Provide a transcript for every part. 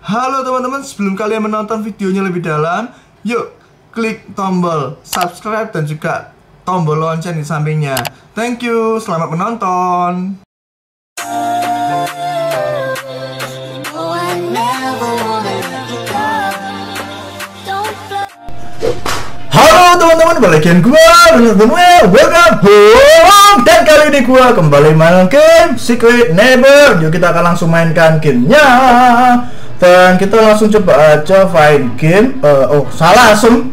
Halo teman-teman, sebelum kalian menonton videonya lebih dalam, yuk klik tombol subscribe dan juga tombol lonceng di sampingnya. Thank you, selamat menonton. Halo teman-teman, balik lagi welcome home. Dan kali ini gua kembali main game Secret Neighbor. Yuk kita akan langsung mainkan gamenya. Dan kita langsung coba aja find game. Salah.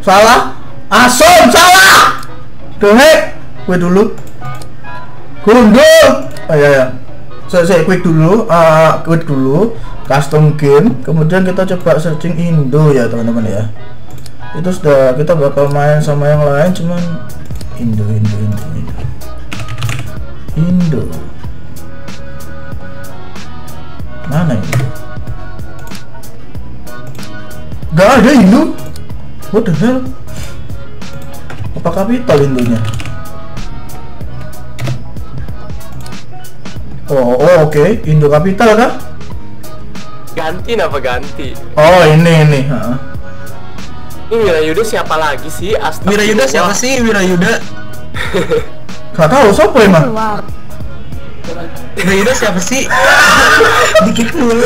The heck, gue dulu gundul. Ya. Saya quick dulu, custom game. Kemudian kita coba searching Indo ya teman-teman ya. Itu sudah, kita bakal main sama yang lain, cuman Indo. Mana Indo? Gak ada Indo. What the hell? Apa kapital Indonya? Oke. Indo kapital kah? Ganti. Oh ini. Ini Wirayuda siapa lagi sih? Wirayuda siapa sih? Wirayuda? Gak tahu siapa emang. Wirayuda siapa sih? Dikit dulu.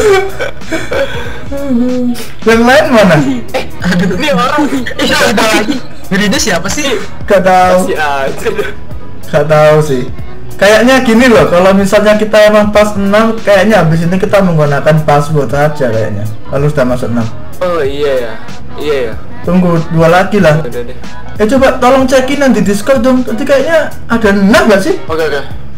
Yang lain mana? Aduh, ini orang. Ada lagi. Wirayuda siapa sih? Gak tahu. Gak tahu sih. Kayaknya gini loh, kalau misalnya kita emang pas 6, kayaknya habis ini kita menggunakan password aja kayaknya. Kalau sudah masuk 6. Oh iya ya. Tunggu 2 lagi lah. Udah. Coba tolong cekin nanti Discord dong. Nanti kayaknya ada 6 gak sih? Oke.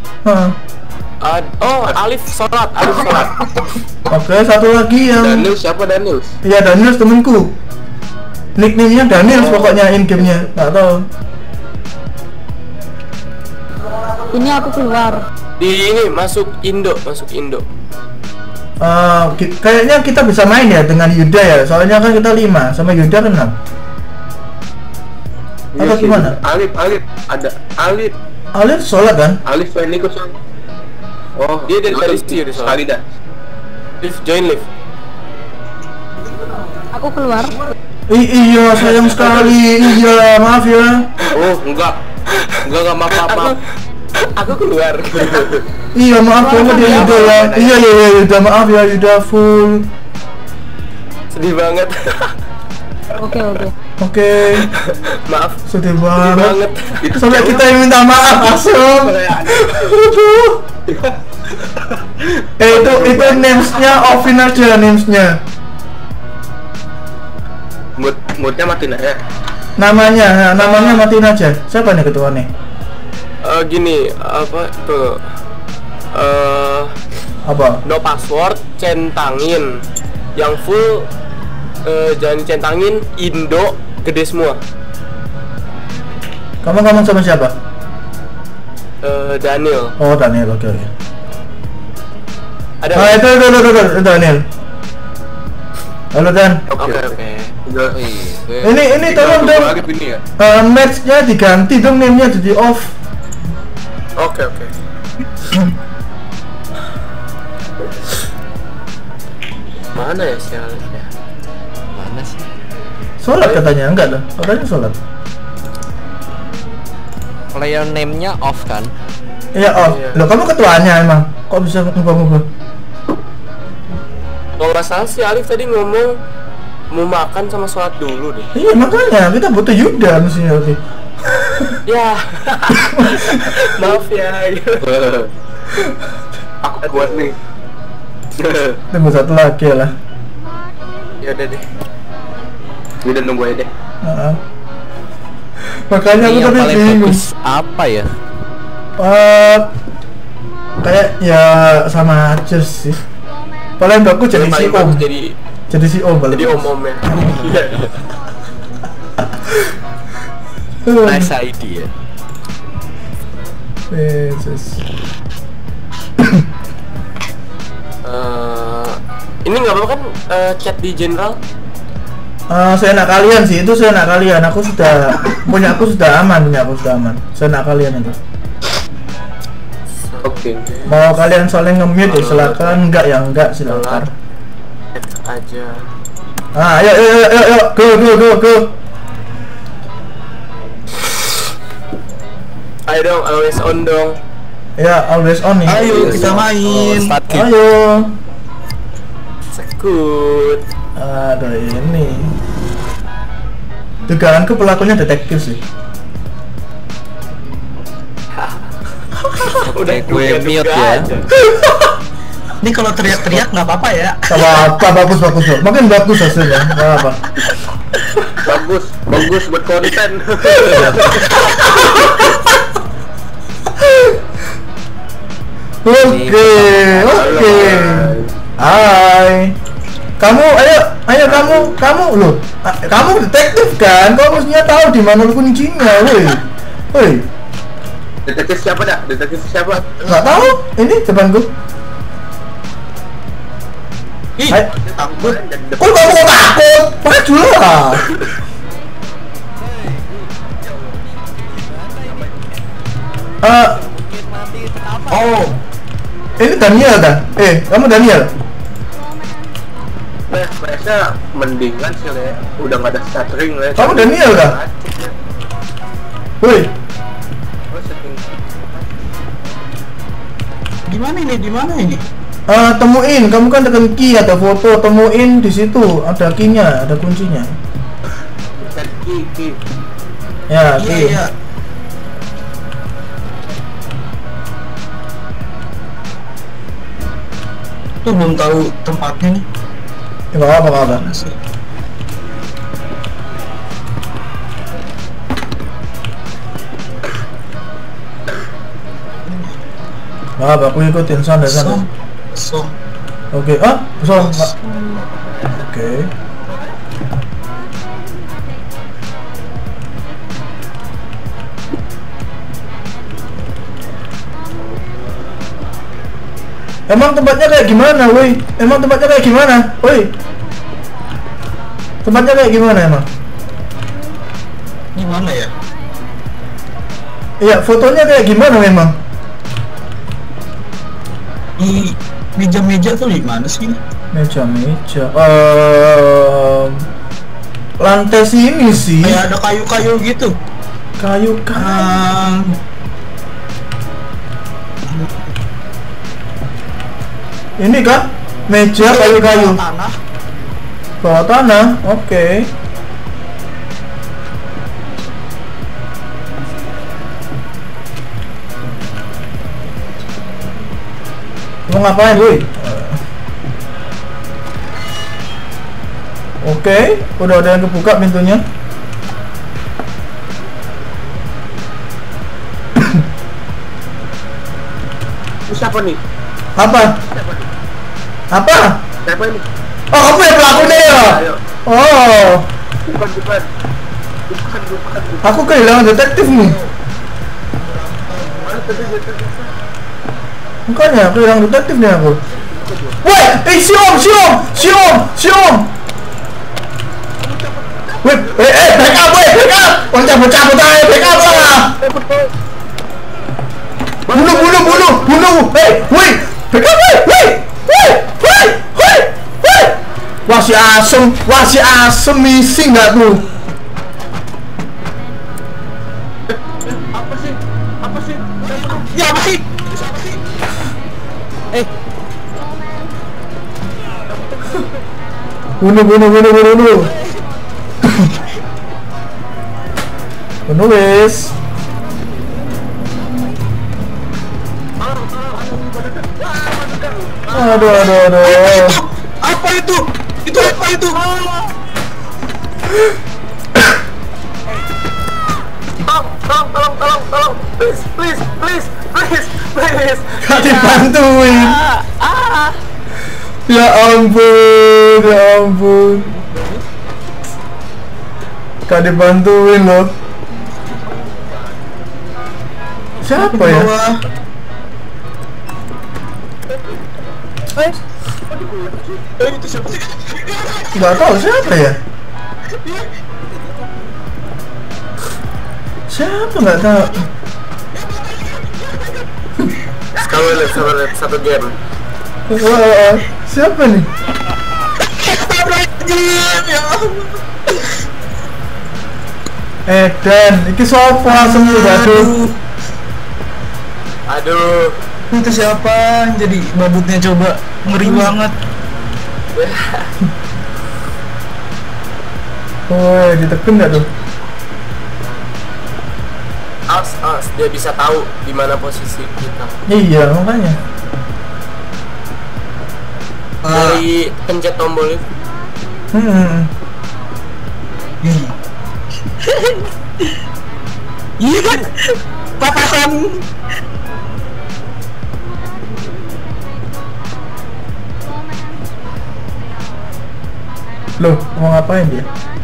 Alif sholat. Oke, satu lagi yang Daniel, siapa Daniel? Iya, Daniel temenku. Nickname-nya Daniel pokoknya in game-nya. Gak tahu. Ini aku keluar. Di ini masuk Indo. Kayaknya kita bisa main ya dengan Yuda ya. Soalnya kan kita 5 sama Yuda kan 6. Atau gimana? Alif ada Alif. Alif sholat kan? Alif ini kok sholat. Oh, dia dari tadi sekali dah. Join live. Aku keluar. Iya, sayang sekali. Iya, maaf ya. Oh, enggak maaf. Aku keluar. Iya, maaf banget ya Yuda ya. Iya, Yuda, maaf ya Yuda full. Sedih banget. Oke. Maaf. Sedih banget. Itu sampai kita yang minta maaf langsung. Itu names-nya offin aja names-nya. Moodnya matiin aja. Namanya matiin aja. Siapa nih ketua nih? Gini, apa tuh? Apa? No password, centangin. Yang full jangan centangin, Indo gede semua. Kamu ngomong sama siapa? Daniel. Oh, Daniel, oke. Ada. Itu Daniel. Halo Dan. Oke. Ini tolong dong. Match-nya diganti dong, name-nya jadi off. Oke. Mana ya si Alif ya? Mana sih? Sholat katanya, enggak dah. Katanya sholat. Player name-nya off kan? Iya off. Loh, kamu ketuanya emang? Kok bisa ngubah-ngubah? Kalau nggak salah si Alif tadi ngomong mau makan sama sholat dulu deh. Iya makanya kita butuh Yuda mestinya nanti. Ya. Maaf ya. Aku kuat nih. Tunggu satu lagi lah. Ya udah deh. Udah nunggu aja deh. Makanya aku tadi bingung. Apa ya? Kayak ya sama aja sih. Paling aku jadi si Om. Jadi si Om balik. Jadi Om ya. Nice idea. Jesus. Ini nggak apa-apa kan chat di general? Seenak kalian sih, itu seenak kalian. Aku sudah aman. Seenak kalian itu. Oke. Mau kalian saling nge-mute ya silakan, enggak ya enggak silakan. aja. Ayo, go. Ayo dong, always on dong. Ya, always on nih. Ayo kita main. Ayo. Sekut. Ada ini. Dugaanku pelakunya detektif sih. Udah gue mute ya. Ini kalau teriak-teriak nggak apa-apa ya. Apa bagus. Makin bagus hasilnya. Nggak apa. Bagus buat konten. Oke. Hai. Kamu, ayo kamu loh. Kamu detektif kan? Kamu mestinya tahu di mana kuncinya, woi. Detektif siapa dah? Detektif siapa? Nggak tahu. Ini depanku. Ih, Hai. takut. Kok kamu takut? Maju lah. Oh, Ini Daniel dah. Kamu Daniel? Biasa mendingan sih le. Udah nggak ada stuttering le. Kamu Daniel dah? Woi, di mana ini? temuin. Kamu kan tekan key, ada foto. Temuin di situ. Ada key-nya, ada kuncinya. Ki. Ya, key. Iya. Tuh belum tahu tempatnya nih. Nggak apa. Mana sih? Nggak apa. Aku ikutin sana. So. Oke. Oke. Emang tempatnya kayak gimana, woi? Tempatnya kayak gimana emang? Ini mana ya? Iya, fotonya kayak gimana memang? Di meja-meja tuh di mana sih? Meja. Lantai sini sih. Kayak ada kayu-kayu gitu. Kayu. Ini kan meja kayu-kayu. Tanah. Bawah tanah. Oke. Mau ngapain, woi? Oke, udah ada yang kebuka pintunya. Ini siapa nih? Apa? Siapa ini? Oh, kamu yang pelakunya ya? Ayo. Oh, Bukan. aku kehilangan detektif nih. Mana tadi detektif? Makanya kehilangan detektif nih aku. Woi, siom. Woi, backup. Orang cabut aja, backup lah. Bunuh. Woi, backup, woi. Wah si asem missing nggak tuh? Apa sih? Ya apa sih? Bunuh. Bunuh wes. Aduh. Apa itu? Itu apa itu? Tolong. Please. Gak dibantuin. Ya ampun. Gak dibantuin loh. Siapa ya? Itu siapa sih? Gak tahu siapa ya? Siapa nggak tahu? Sekarang lihat satu game. Wah, siapa nih? Edan, iki sopo langsung aduh. Aduh. Itu siapa? Jadi babutnya coba ngeri banget. Woi, diteken nggak tuh? Awas, dia bisa tahu di mana posisi kita. Iya, makanya. Dari pencet tombol itu. Iya kan? Papasan. Loh, mau ngapain dia?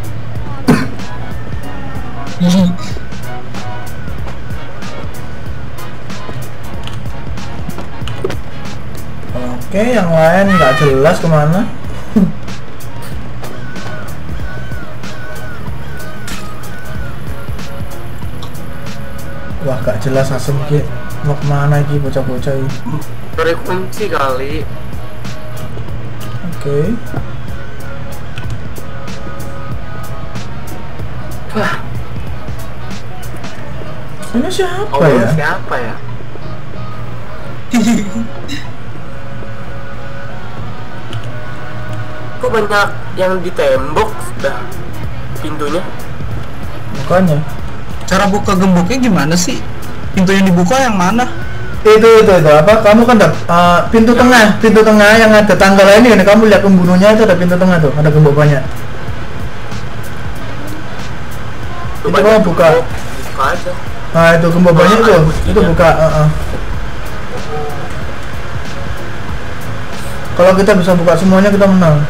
Oke, yang lain nggak jelas kemana. Wah, gak jelas asem ki. Mau kemana ki bocah-bocah ini? Berkunci kali. Oke. Wah, Ini siapa oh, ya? siapa ya? Kok banyak yang di tembok dah pintunya? Makanya. Cara buka gemboknya gimana sih? Pintu yang dibuka yang mana? Itu apa? Kamu kan pintu tengah yang ada tanggal ini. Kamu lihat pembunuhnya itu ada pintu tengah tuh, ada gembok banyak. Itu kamu buka. Buka aja. Nah itu gembok banyak tuh, itu buka. Kalau kita bisa buka semuanya kita menang.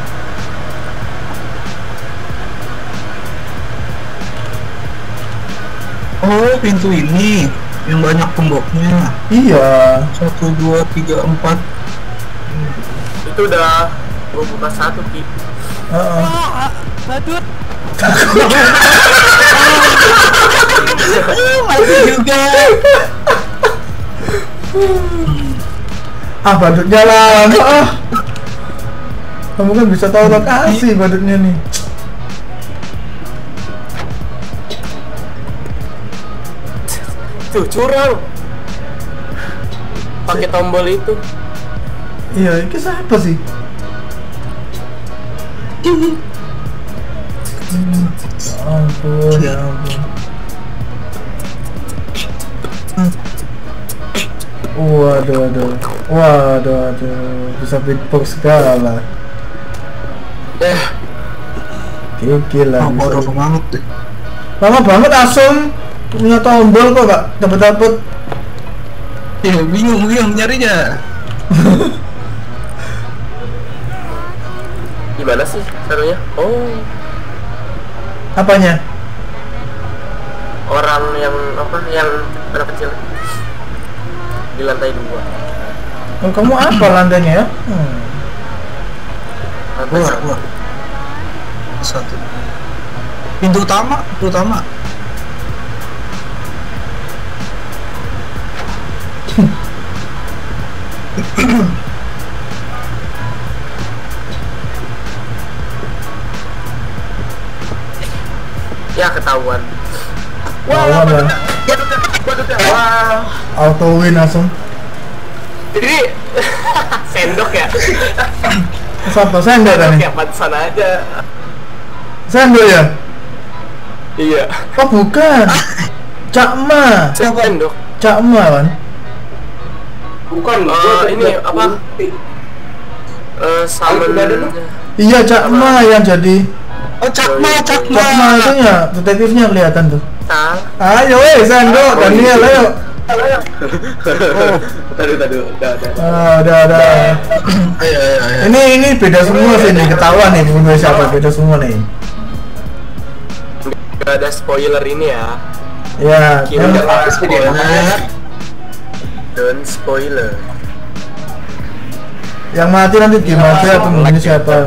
Oh, pintu ini yang banyak gemboknya. Iya. 1, 2, 3, 4. Itu udah gua buka satu Ki. Badut. Mati juga. Badutnya lama. Kamu kan bisa tahu lokasi badutnya nih. Tuh curang. Pakai tombol itu. Iya, ini siapa sih? Ampun, ya ampun. Waduh, bisa beatbox segala. Gila lah. Bodoh banget deh. Lama banget asum punya tombol kok gak dapet. Ya bingung nyarinya. Gimana sih serunya? Oh, Apanya? orang yang apa? Yang anak kecil di lantai 2. Oh, kamu apa lantainya ya? Lantai Keluar. 1. Pintu utama. Ya ketahuan. Badutnya. Wah. Auto win langsung. Ini sendok ya? Siapa? Sendok kan? Ya pantesan aja. Sendok ya? Iya. Oh bukan. Cakma. Sendok. Cakma kan? Bukan. Ini apa? Summon. Iya Cakma yang jadi. Oh, Cakma. Cakma itu ya detektifnya kelihatan tuh. Nah. Ayo Sendok, Daniel ayo. Tadi udah. Udah. Ayo. Ini beda semua sih nih, ketahuan nih pembunuh siapa, beda semua nih. Gak ada spoiler ini ya. Ya, Kira gak ada spoiler. Don't spoiler. yang mati nanti gimana ya pembunuh siapa?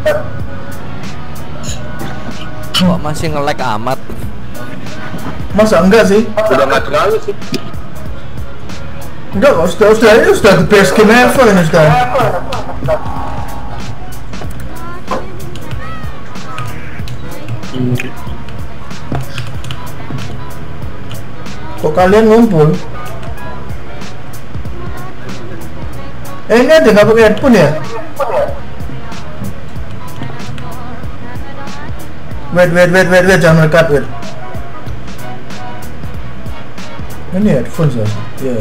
Kok masih nge-lag amat? Masa enggak sih? Udah nggak terlalu sih. Enggak kok, ini sudah the best game ever ini sudah. Kok kalian ngumpul? Ini ada nggak pakai headphone ya? Wait, jangan rekat, wait. Ini headphone sih, ya.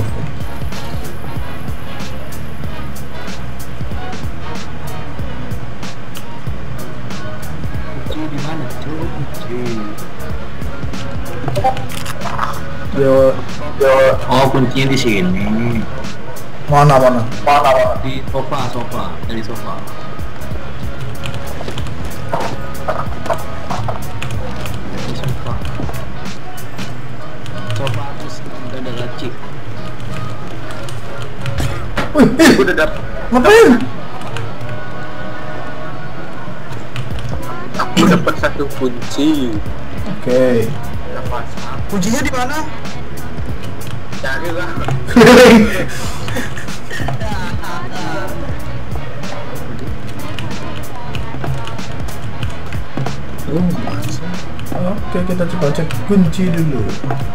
Di mana? Yo. Oh, kuncinya di sini. Mana? Di sofa, dari sofa. Di sofa. Sofa terus ada laci. Wih, Gue udah dapet. ngapain? Aku dapat satu kunci. Oke. Kuncinya di mana? Cari lah. Oke, kita coba cek kunci dulu.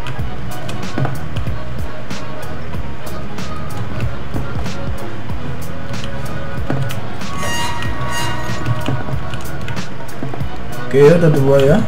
Oke, ada 2 ya.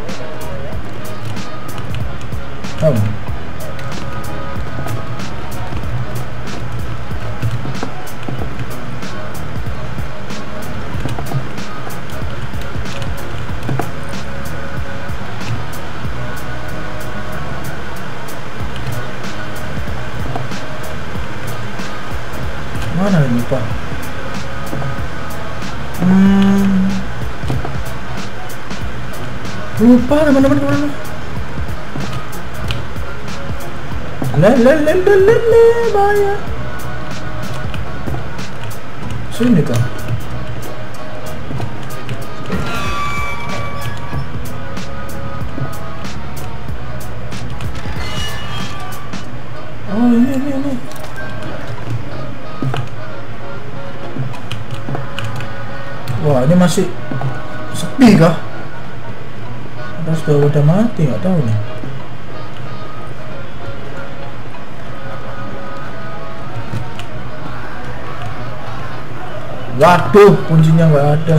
Mana ini Pak? Lupa teman-teman kemana? Bahaya. Sini kah? Oh ini. Wah, ini masih sepi kah? Atau sudah udah mati, nggak tahu nih. Waduh, kuncinya nggak ada.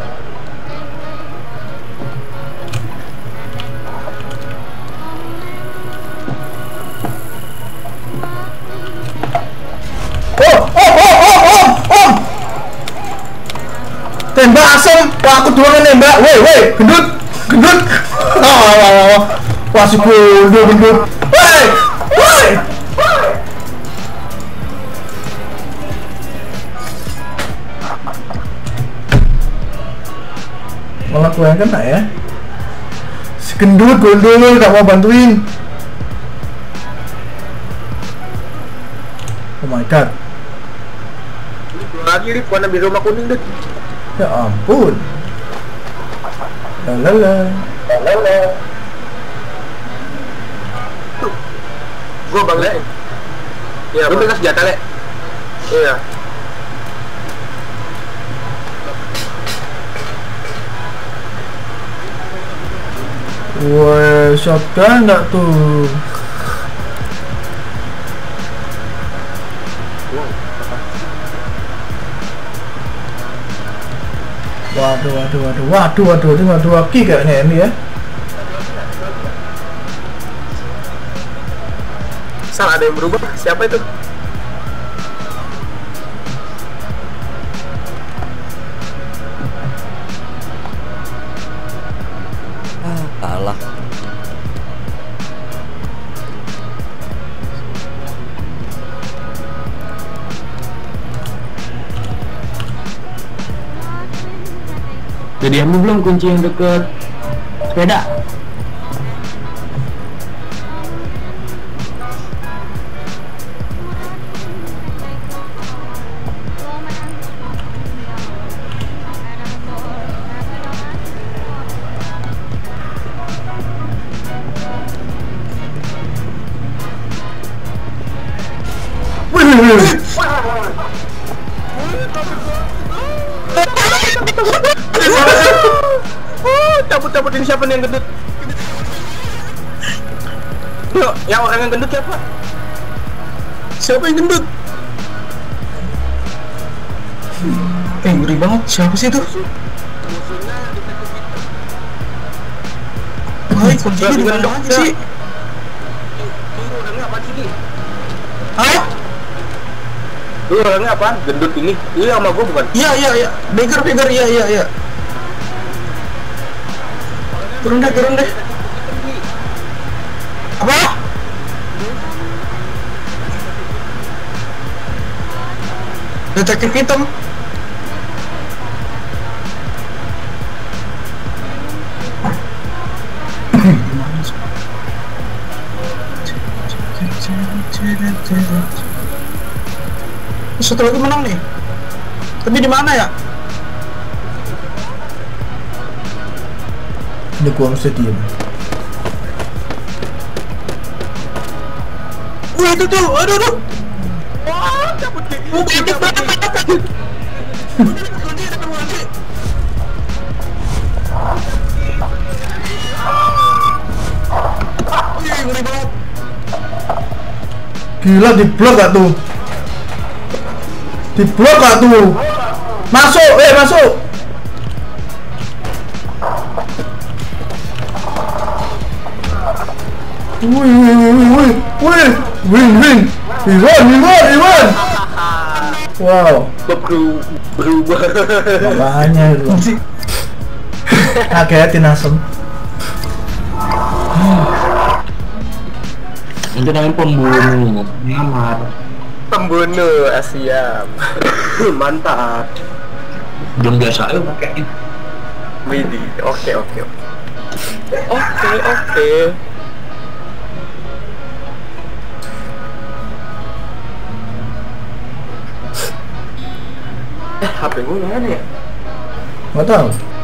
Oh! Tembak asem, wah aku doang nembak. Woi, gendut. Wah si gendut. Woi. Malah gue yang kena ya. Si gendut gondol gak mau bantuin. Oh my god. Ini keluar lagi nih, warna biru sama kuning deh. Ya ampun. Lalala. Gue bang Le. Iya, lu pegang senjata Le. Iya. Woi, shotgun enggak tuh? Waduh, ini 2 kick kayaknya ini ya. Sal, ada yang berubah? Siapa itu? Kalah. Jadi ambil belum kunci yang deket sepeda? Cabut-cabutin siapa nih yang gendut? Yuk, yang orang yang gendut siapa? Siapa yang gendut? Ngeri banget, siapa sih itu? Hai, kuncinya di mana aja sih? Lu orangnya apaan sih, Ki? Hah? Lu orangnya apaan? Gendut ini? Lu yang sama gua bukan? Iya. Beggar, iya. Turun deh. Apa? Detektif hitam. Satu lagi menang nih. Tapi di mana ya? Di Guam Stadium. Wih itu tuh, aduh. Wah, cabut kayak gini. Banyak banget. Wih, ngeri banget. Gila, diblok gak tuh? Diblok gak tuh? Masuk, masuk. Wih. Win. We won. Wow. Berubah. Makanya lu. Kagetin asem. Itu namanya pembunuh, nyamar. Pembunuh Asia. Mantap. Belum biasa aja pakai. Widih. Oke. HP gue mana ya? Nggak tahu.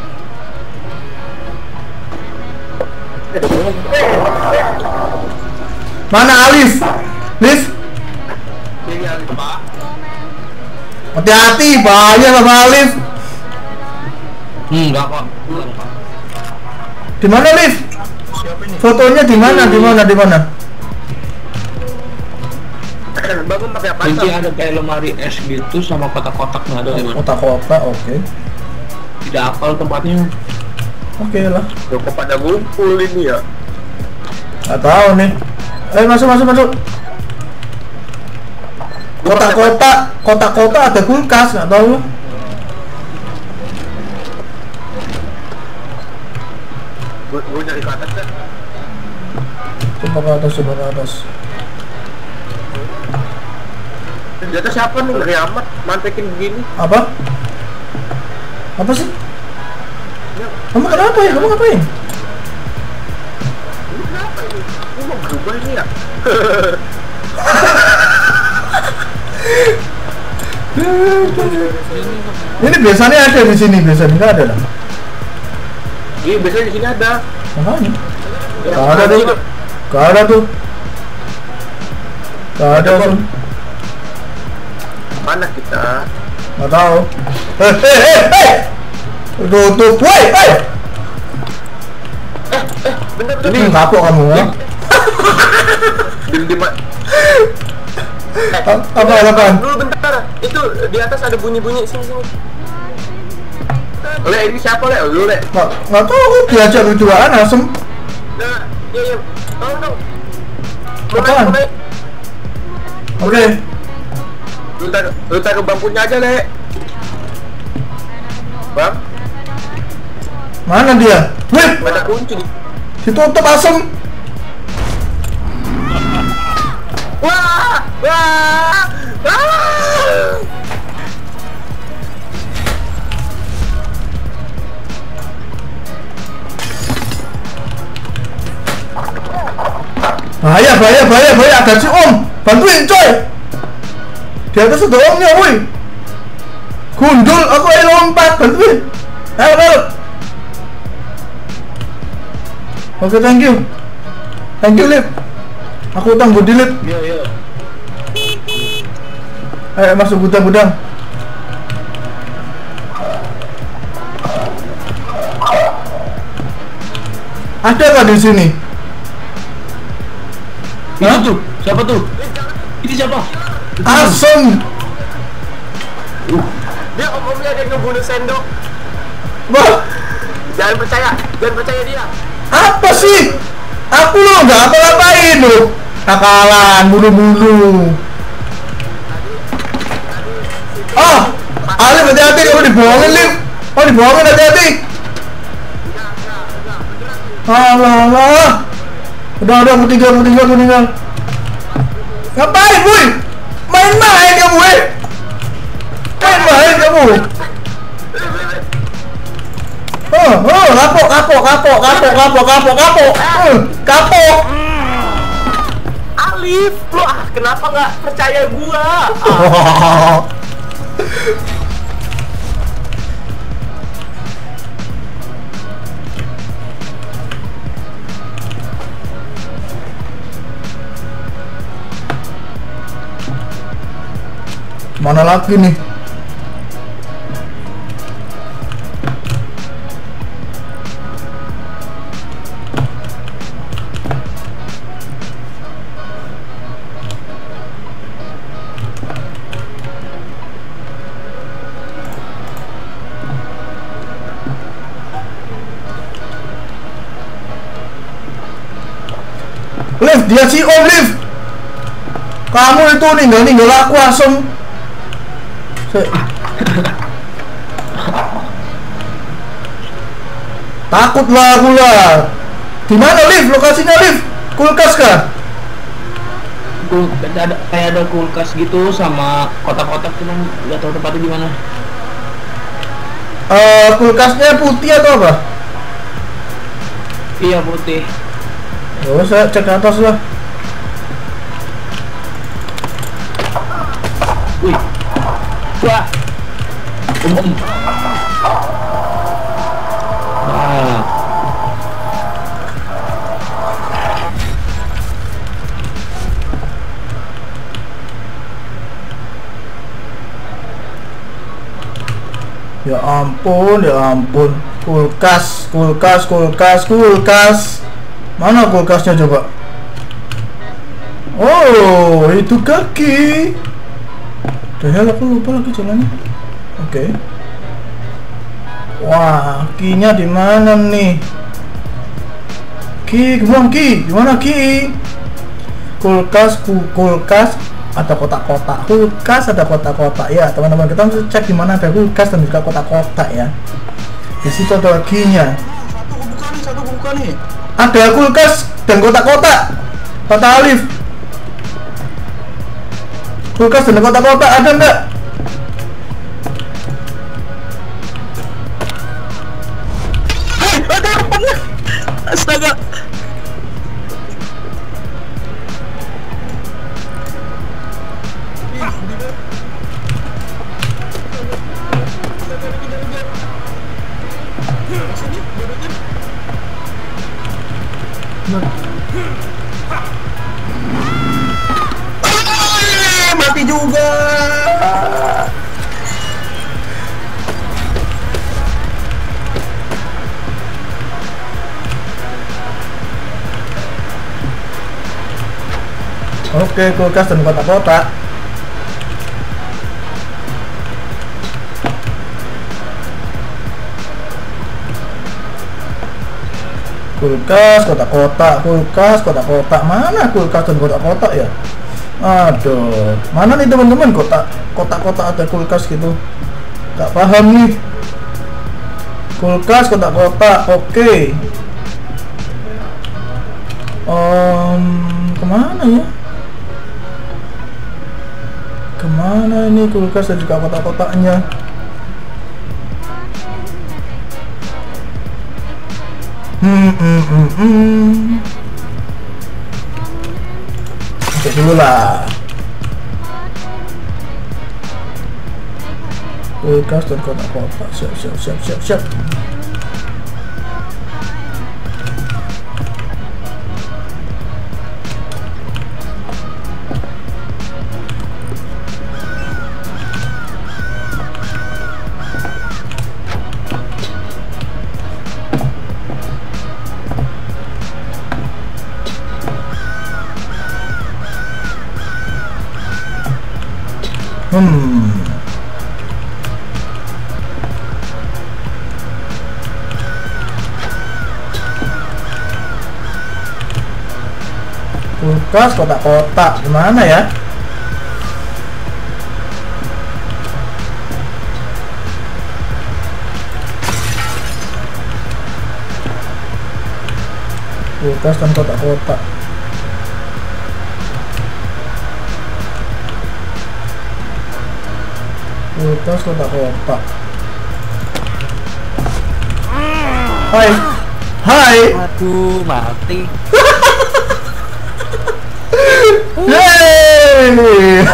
Mana Alif? Liv? Ini Alif, Pak. Hati-hati, bahaya sama Alif. Enggak kok. Di mana Liv? Fotonya di mana? Bangun pakai apa? Kunci ada kayak lemari es gitu sama kotak-kotaknya ada di mana? Kotak-kotak, oke. Tidak hafal tempatnya. Oke lah. Tuh pada ngumpul ini ya. Nggak tahu nih. Masuk. Kotak-kotak ada kulkas, nggak tahu. Gue nyari ke atas kan. Coba ke atas. Di atas siapa nih? Ngeri amat, mantekin begini. Apa sih? Kamu kenapa ya? Kamu ngapain? Ini kenapa ini? Ini mau berubah ini ya? Ini biasanya ada di sini, biasanya nggak ada lah. Iya, biasanya di sini ada. Makanya. Ya, Nggak ada tuh. Mana kita? Nggak tahu. Tutup, woi. Bentar. Ini kapok kamu ya? Di Apaan? Dulu bentar. Itu di atas ada bunyi-bunyi sini. Le, ini siapa le? Lu le? Nggak tahu, aku diajak berduaan asem. Nah, iya. Tolong dong. Apaan? Naik. Oke. Lu taruh bangkunya aja le. Bang, Mana dia? Wih, ada kunci nih. ditutup asem. Wah! Bahaya, ada si Om. Bantuin coy. Di atas ada Omnya, woi. Gundul, aku ayo lompat, bantuin. Ayo. Oke, thank you, Lip. Aku utang budi, Lip. Iya. Ayo masuk gudang. Ada nggak di sini? Itu tuh, siapa tuh? Ini siapa? Asem. Dia om-omnya ada yang ngebunuh sendok. Wah, Jangan percaya dia. apa sih? Aku lo nggak apa-apain lo. Nakalan, bunuh-bunuh. Ah, Alif hati-hati kamu dibohongin, Lif. Oh, dibohongin, hati-hati. Alah. Udah, aku tinggal. Ngapain, Boy? Main-main kamu, Main-main kamu. Kapok. Alif, lu kenapa nggak percaya gua? Mana lagi nih? Liv, dia si Om, Liv. Kamu itu ninggal aku langsung. Takutlah aku lah. Di mana, Liv? Lokasinya, Liv? Kulkas kah? Kayak ada kulkas gitu sama kotak-kotak, cuman nggak tahu tempatnya di mana. Kulkasnya putih atau apa? Iya, putih. Oh, saya cek ke atas lah. Wih. Wah. Wah. Ya ampun. Kulkas. Mana kulkasnya coba? Oh, itu kaki. Dahel, aku lupa lagi jalannya. Oke. Wah, kinya di mana nih? Ki, gimana Ki? Gimana Ki? Kulkas ada kotak-kotak. Kulkas ada kotak-kotak ya, teman-teman. Kita harus cek di mana ada kulkas dan juga kotak-kotak ya. Di situ ada kinya. Satu buka nih. Ada kulkas dan kotak-kotak. Kata Alif. Kulkas dan kotak-kotak ada enggak? Astaga. Mati juga. Oke, kulkas dan kotak-kotak. Kulkas, kotak-kotak. Mana kulkas dan kotak-kotak ya? Aduh, mana nih teman-teman kotak-kotak ada kulkas gitu? Gak paham nih. Kulkas, kotak-kotak, oke. Kemana ya? Kemana ini kulkas dan juga kotak-kotaknya? Cek dulu lah. Kulkas dan kotak-kotak. Siap. Kulkas kotak-kotak gimana ya? Kulkas dan kotak-kotak. Kulkas kotak-kotak. Hai. Hai. Aduh, mati. Yeay.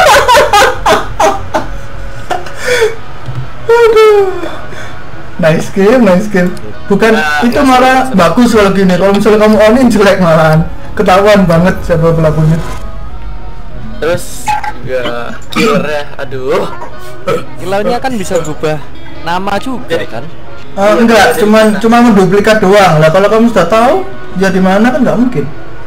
Aduh. Nice game, nice game. Bukan itu malah bagus kalau gini. Kalau misalnya kamu onin jelek malahan. Ketahuan banget siapa pelakunya. Terus juga killernya, aduh. Killernya kan bisa berubah nama juga kan? Enggak, cuma menduplikat doang. Lah kalau kamu sudah tahu dia di mana kan nggak mungkin.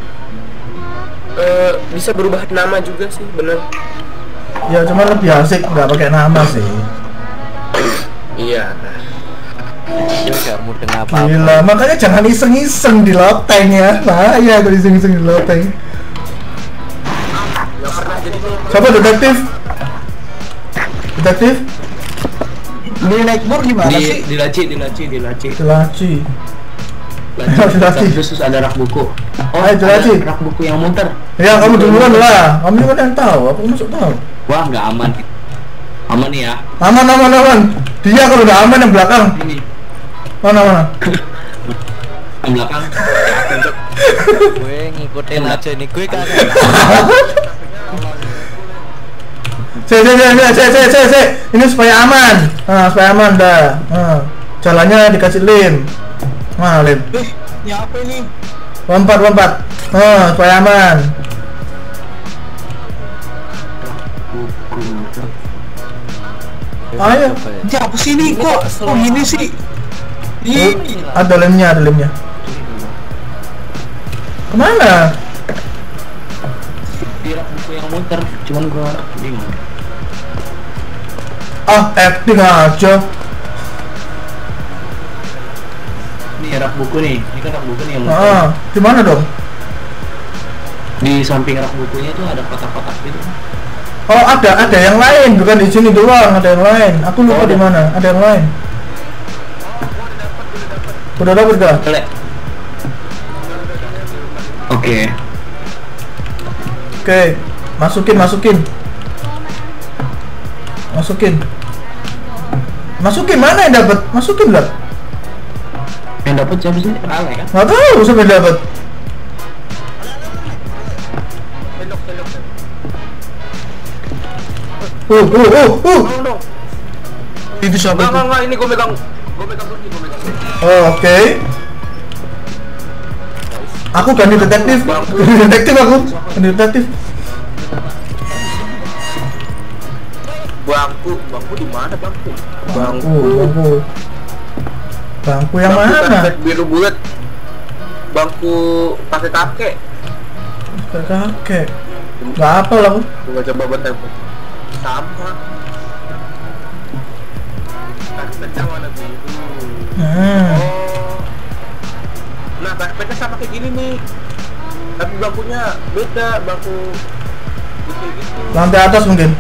Bisa berubah nama juga sih, bener. Ya cuma lebih asik nggak pakai nama sih. Iya. Dia nggak mungkin apa-apa. Gila, makanya jangan iseng-iseng di loteng ya. Nah, iya kalau iseng-iseng di loteng. Siapa detektif? Detektif? Ini naik bor gimana sih? Di laci. Jelaci. Terus ada rak buku. Oh, Ayo, jelaci. rak buku yang muter. Ya kamu duluan lah. Kamu kan yang tahu. Aku masuk tahu. Wah, nggak aman. Aman nih ya. Aman. Dia kalau udah aman yang belakang. Ini. Mana? Yang belakang. Gue ngikutin aja nih, gue kan. Ini supaya aman. Nah, supaya aman dah. Nah, jalannya dikasih lem. Nah, lem. Ini apa ini? Lompat. Nah, supaya aman. Ayo. Ini apa sih ini? Kok gini sih? Ini Ada lemnya. Kemana? di rak buku yang muter. Cuman gua bingung. Acting aja. Ini rak buku nih. Ini kan rak buku nih yang muter. Di mana dong? Di samping rak bukunya itu ada kotak-kotak gitu. Oh, ada yang lain, bukan di sini doang, ada yang lain. Aku lupa di mana. Ada yang lain. Udah dapet gak? Oke. Masukin. Masukin mana yang dapat? Masukin lah. Yang dapat siapa sih? Ale kan? Nggak tahu siapa yang dapat. Itu siapa? Enggak, ini gue megang kunci. Oh, oke. Aku ganti detektif. Ganti detektif. Bangku di mana bangku? Bangku yang mana? Biru bulat. Bangku pakai kakek. Kakek. Nggak apa lah. Gua coba bertemu. Sama. Kakeknya warna biru. Oh. Nah, kakeknya sama kayak gini nih. Tapi bangkunya beda, bangku gitu. Lantai atas mungkin.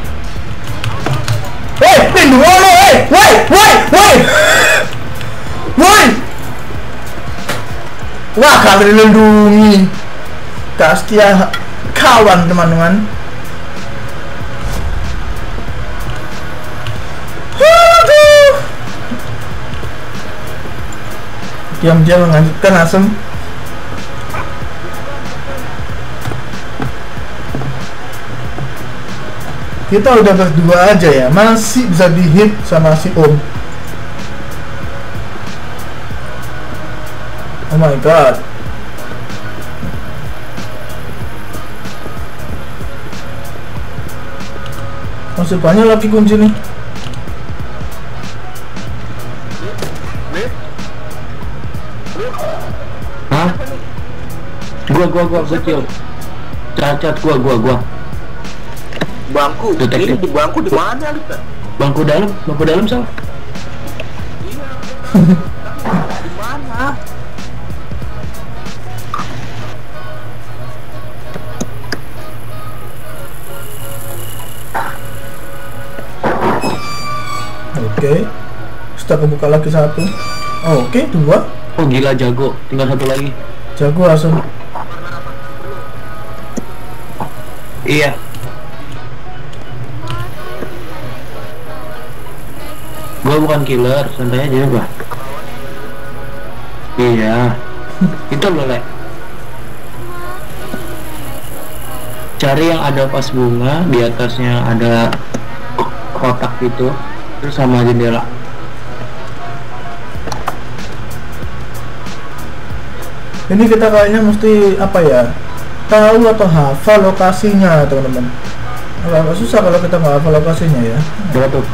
Pindu lo, woi. Wah, kalian dilindungi. Tak setia kawan, teman-teman. Aduh. Diam-diam menganjutkan asem. Kita udah berdua aja ya, masih bisa di-hit sama si Om. Oh my god. Masih banyak lagi kunci nih. Hah? Gua kecil. Cacat gua. Bangku. Detektif. Ini di bangku di mana lu, Kak? Bangku dalam salah. Iya. Di mana? Oke. Sudah kebuka lagi satu. Oke, 2. Oh gila, jago. Tinggal satu lagi. Jago langsung. Iya. Gua bukan killer, santai aja gua. Iya. Itu loh, Le. Cari yang ada pas bunga, di atasnya ada kotak gitu, terus sama jendela. Ini kita kayaknya mesti apa ya? Tahu atau hafal lokasinya, teman-teman. Agak susah kalau kita nggak hafal lokasinya ya. Coba tuh.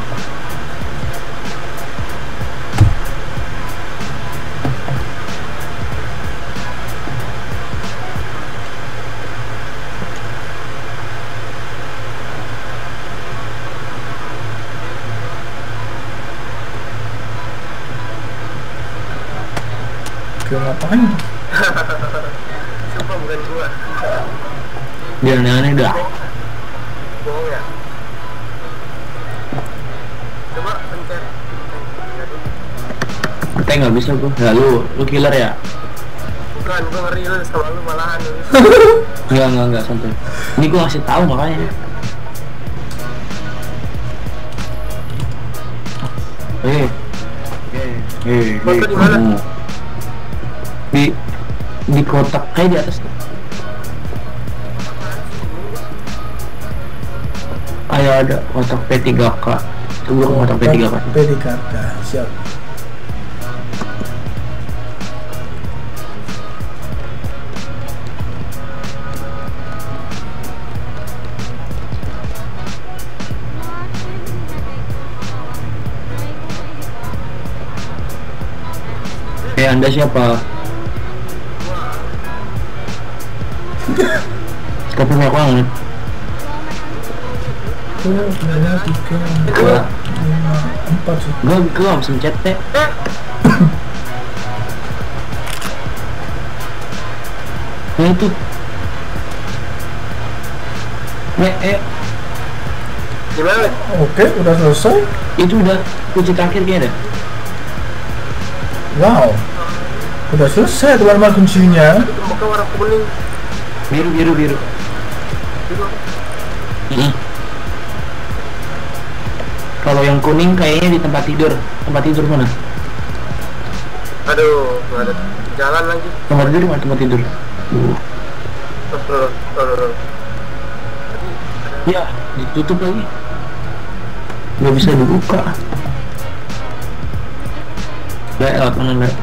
Oke, ngapain? Sumpah bukan gua. Dia aneh-aneh dah. Bohong ya? Coba pencet. Kita nggak bisa gua. Ya, lu killer ya? Bukan, gua ngeri lu sama lu malahan lu. Enggak santai. Ini gua ngasih tahu makanya. Foto di mana? kamu. Di kotak kayak di atas tuh. Ayo ada kotak P3K. Tunggu kotak P3K. P3K, siap. Anda siapa? Kopi banyak banget. Oh, ada 3, 4, 5, 4 sih. Gue harus mencet teh. Nah itu. Gimana? Oke, udah selesai. Itu udah kunci terakhir kayaknya. Wow, udah selesai teman-teman kuncinya. Temboknya warna kuning. Biru. Kalau yang kuning kayaknya di tempat tidur. Tempat tidur mana? Aduh, nggak ada jalan lagi. Tempat tidur mana? Tempat tidur. Tuh. Ya, ditutup lagi. Nggak bisa dibuka. Lewat mana lewat?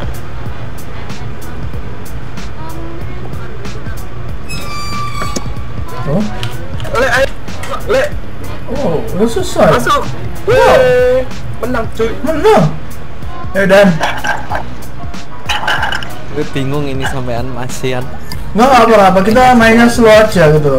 Oh, Le. oh, udah selesai. Masuk. Wow, Menang cuy. menang. Dan Gue bingung ini sampean masian. nggak apa-apa, kita mainnya slow aja gitu.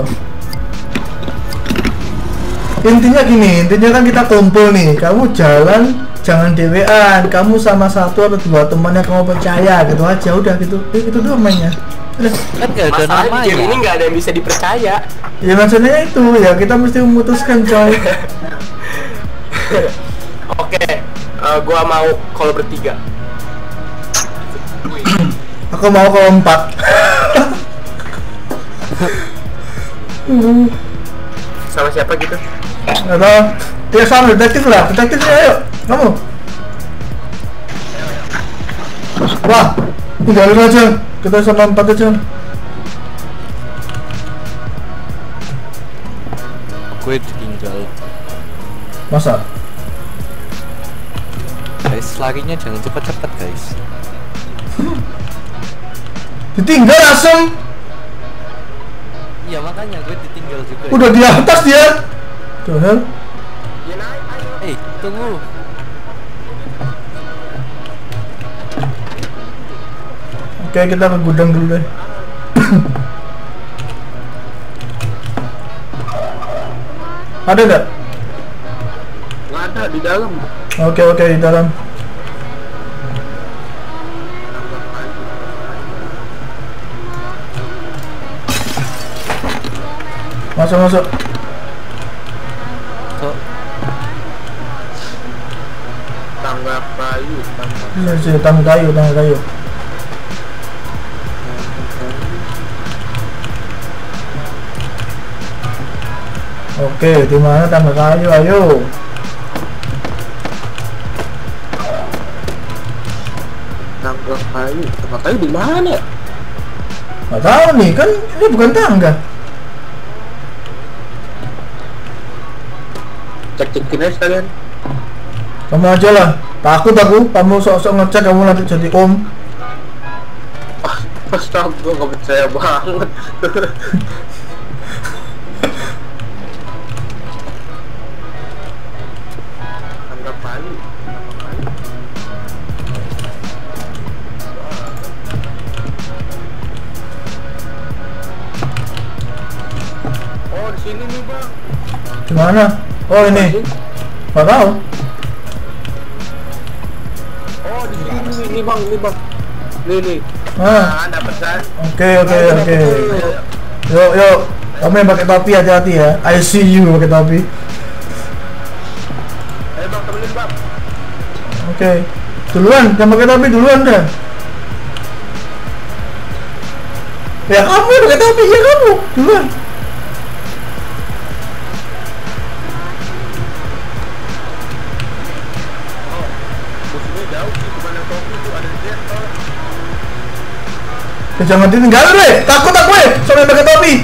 Intinya gini, intinya kan kita kumpul nih. Kamu jalan, jangan dewean. Kamu sama 1 atau 2 teman yang kamu percaya gitu aja, udah gitu. Itu doang mainnya. Udah. Kan gak ada Masalahnya game ini namanya. nggak ada yang bisa dipercaya. Ya maksudnya itu ya, kita mesti memutuskan coy. Oke, gua mau kalau bertiga. Aku mau kalau 4. Sama siapa gitu? Atau ya sama detektif lah, detektifnya ayo, kamu. Wah, tinggalin aja, kita sama 4 aja. Gue ditinggal. Masa? Guys, larinya jangan cepet-cepet guys. Ditinggal langsung. Iya makanya gue ditinggal juga. Udah di atas dia. The hell? Ya naik, ayo. Tunggu. Oke, kita ke gudang dulu deh. Ada nggak? Nggak ada di dalam. Oke, di dalam. Masuk. Tangga kayu. Tangga kayu. Oke, di mana tangga kayu? Ayo. Tangga kayu di mana? Nggak tahu nih, kan ini bukan tangga. Cek-cekin aja sekalian. Kamu aja lah. Takut aku, kamu sok-sok ngecek kamu nanti jadi om. Astaga, gue gak percaya banget. Tangga kayu. Oh, di sini nih, Bang. Gimana? Oh ini. Nggak tahu. Oh, di sini nih, Bang. Nih. Ah. Dapat kan? Oke. Yuk. Kamu yang pakai topi hati-hati ya. I see you pakai topi. Ayo, Bang, temenin, Bang. Oke. Duluan, yang pakai topi duluan dah. Ya kamu yang pakai topi, ya kamu duluan. Musuhnya jauh sih, kemana topi tuh ada dia. Jangan ditinggalin deh, takut aku soalnya pakai topi.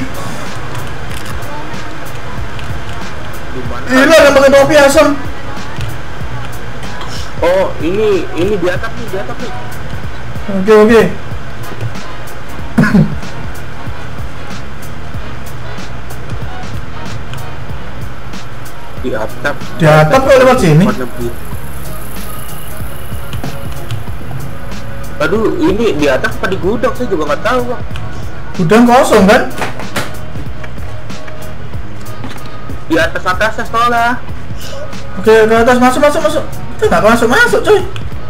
Ini yang pakai topi asem. Oh, ini di atap nih. Oke. Di atap kok lewat sini. Aduh, ini di atas apa di gudang? Saya juga nggak tahu, Bang. Gudang kosong kan? Di atasnya sekolah. Oke, ke atas masuk. Kita nggak masuk coy.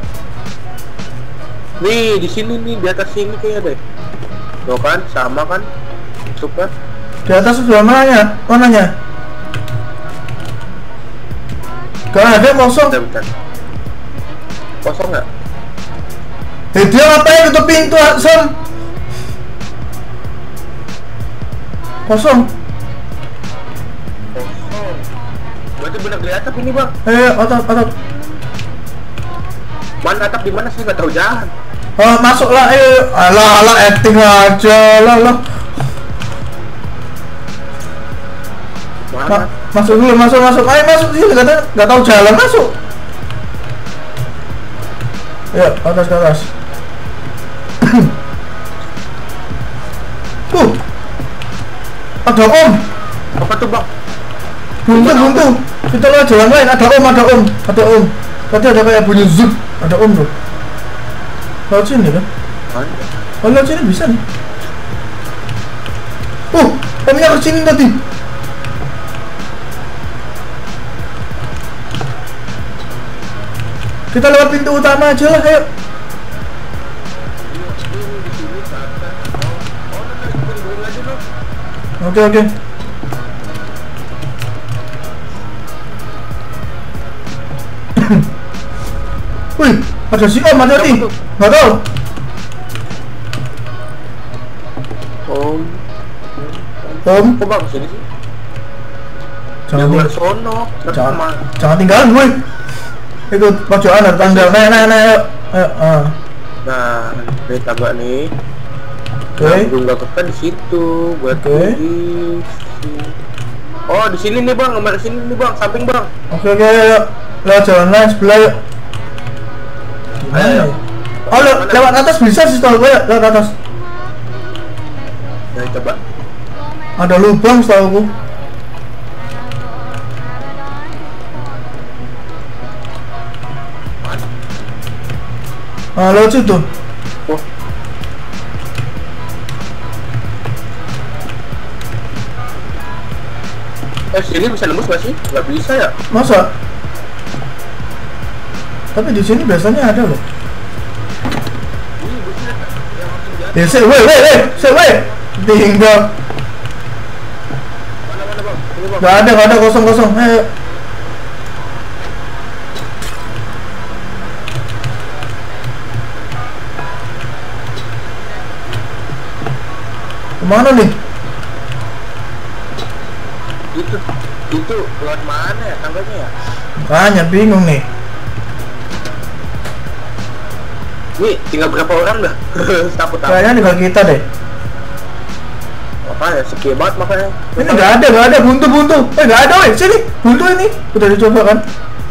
Nih, di sini nih, di atas sini kayaknya deh. Tuh kan, sama kan? Itu kan? Di atas sebelah mananya? Gak ada, kosong. Bentar. Kosong nggak? Dia ngapain tutup pintu, Sam? Kosong. Berarti benar di atap ini, Bang. Atap. Mana atap di mana sih, nggak tahu jalan. Oh, masuklah. Alah, acting aja lah. Mana? Masuk dulu, masuk. Ayo masuk sini, nggak tahu jalan, masuk. Ya, ke atas. Ada om. Apa tuh, Bang? Buntu. Kita lewat jalan lain, ada om. Tadi ada kayak bunyi zut. Ada om tuh. Lewat sini kan? Oh, lewat sini bisa nih. Omnya ke sini tadi. Kita lewat pintu utama aja lah, ayo. Oke. Wih, ada si om, hati-hati. Nggak tahu. Om. Kok Bang sini sih? Jangan tinggalin, woi. Itu pojokan ada tangga. Naik. Ayo. Nah, ini tangga nih. Oke. Belum dapat di situ. Buat Oh, di sini nih, Bang. Nomor sini nih, Bang. Samping, Bang. Oke. Lewat jalan lain sebelah yuk. Ayo. Oh, lewat atas bisa sih, tau gue. Lewat atas. Ya, coba. Ada lubang setahu aku. Lewat situ. Oh. Sini bisa nembus nggak sih? Nggak bisa ya? Masa? Tapi di sini biasanya ada loh. Weh, tinggal. Gak ada kosong. Ayo. Kemana nih? Itu lewat mana ya tangganya ya? Makanya bingung nih. Nih, tinggal berapa orang dah? Takut Kayaknya tinggal kita deh. Apa ya? Sepi banget makanya. Ini nggak ada buntu. Nggak ada, weh. Sini, buntu ini. Udah dicoba kan?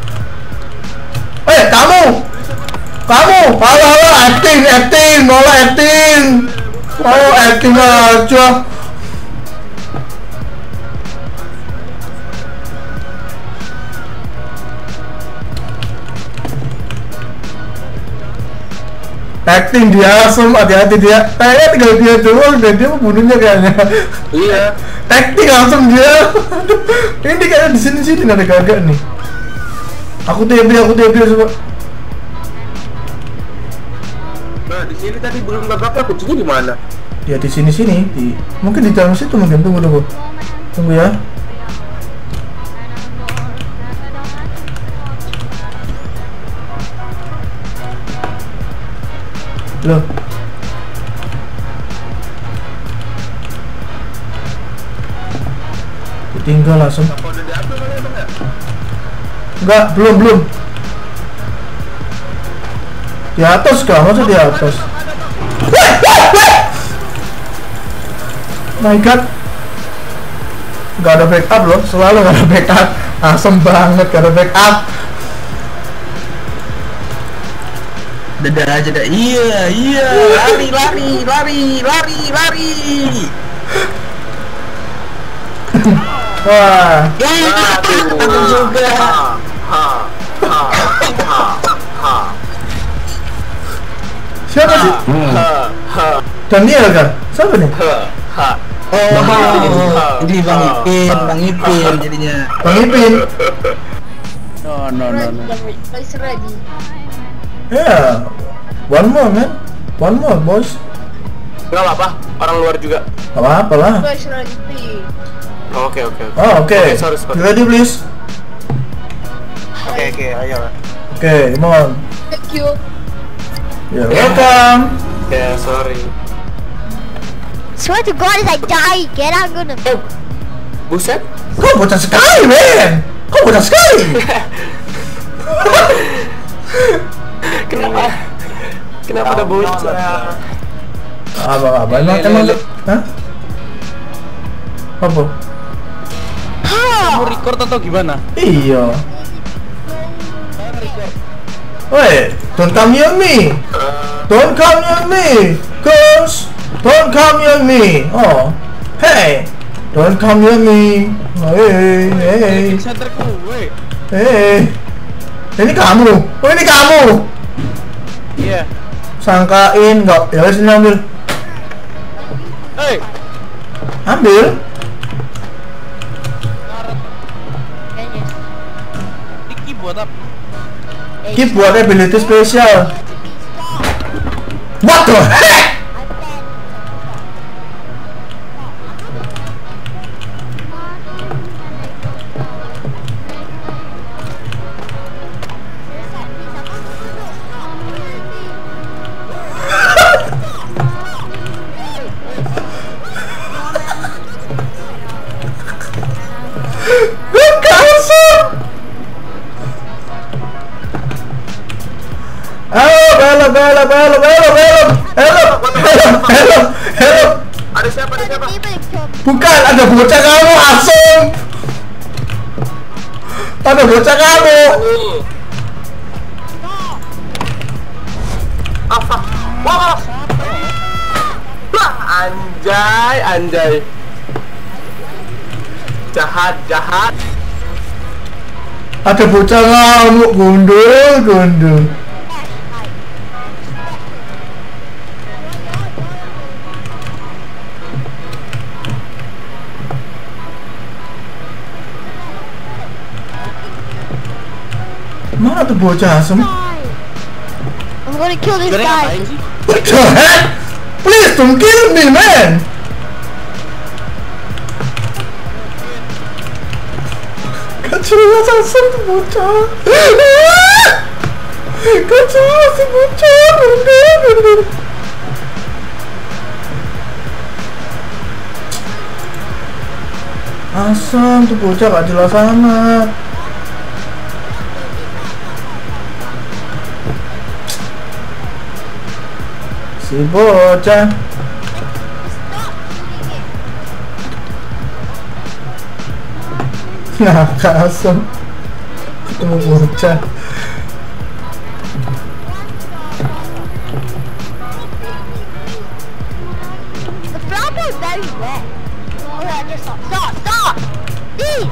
Kamu, halo, acting, malah acting. Oh, acting aja. Acting dia asem, hati-hati dia. Kayaknya tinggal dia doang dan dia membunuhnya kayaknya. Iya. Acting langsung dia. Ini kayaknya di sini ada gagak nih. Aku TB coba. Nah, di sini tadi belum gagaknya, kuncinya di mana? Ya di sini. Mungkin di dalam situ mungkin. Tunggu ya. Loh. Ditinggal langsung. Enggak, belum. Di atas kah? Masa di atas? My god. Gak ada backup loh, selalu gak ada backup. Asem banget gak ada backup. Dadah aja dah. Iya. Lari. Wah. Aku juga. Siapa sih? Daniel kan? Siapa nih? Ini Bang Ipin jadinya. Bang Ipin. No. Guys ready. Ya, one more boys. Nggak apa-apa, orang luar juga. Gak apa-apa lah. Guys ready. Oke. Oke. Sorry. Ready please. Oke, ayo. Oke, come on. Thank you. You're welcome. Ya, sorry. Swear to God, if I die, get out gonna. Buset. Kau bocah sekali, men. Kau bocah sekali. Kenapa ada bocah? Apa? Emang. Hah? Apa? Kamu record atau gimana? Iya. Wait, don't come near me. Don't come near me. Girls, don't come near me. Oh, hey, don't come near me. Hey. Senterku, weh. Hey. Ini kamu. Oh, ini kamu. Iya. Sangkain nggak? Ya sini ambil. Hei, Ambil. Iki buat apa? Keep buat ability spesial. What the heck? Help. Ada siapa? Bukan, ada bocah kamu, asem. Ada bocah kamu. Apa? Wah! Wah, anjay. Jahat. Ada bocah ngamuk, gundul. Mana tuh bocah asem? I'm gonna kill this Goreng guy. ngapain sih? What the heck? Please don't kill me, man! Gak jelas asem tuh bocah. Gak jelas sih bocah. Bener. Asem tuh bocah gak jelas amat. Si bocah. Nah, asem. Ketemu bocah. The flower is very wet. Oh, yeah, just stop. Please.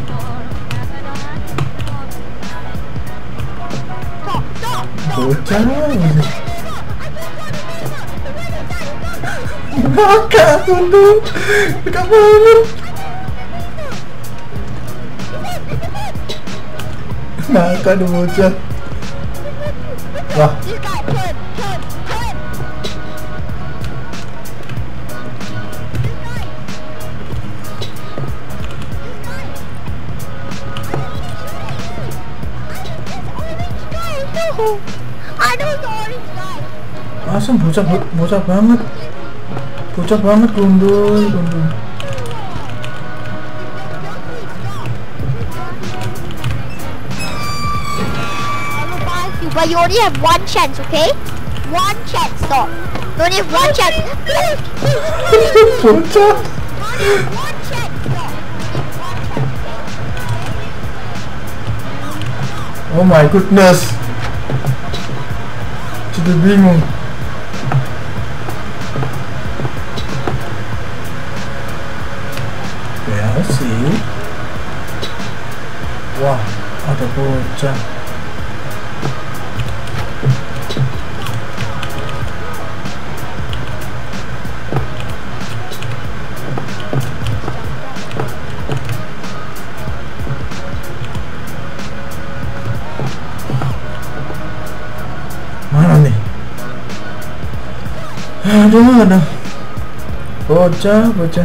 Stop. Bocah. Kakak tunduk. Dekat banget. Nakal tuh bocah. Wah, This guy, turn. I know the orange guy. asem bocah banget. Bocah banget gundul. But you only have one chance, okay? One chance, stop. You only have one chance. Bocah. One chance, stop. Oh my goodness. Jadi bingung. Ya sih. Wah, ada bocah. Mana nih? Aduh. Bocah.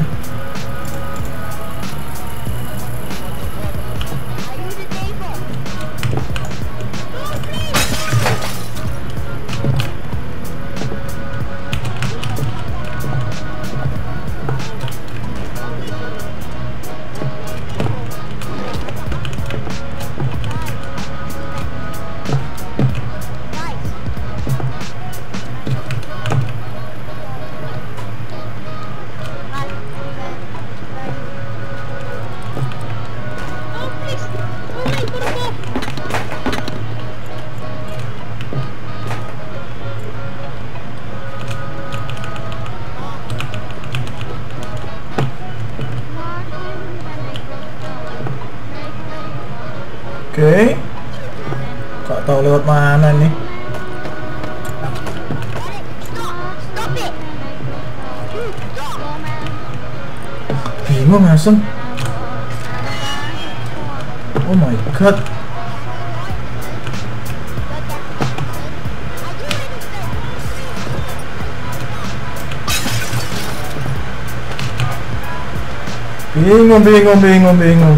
Oke. Gak tahu lewat mana nih. Stop it. Bingung asem. Oh my god. Bingung.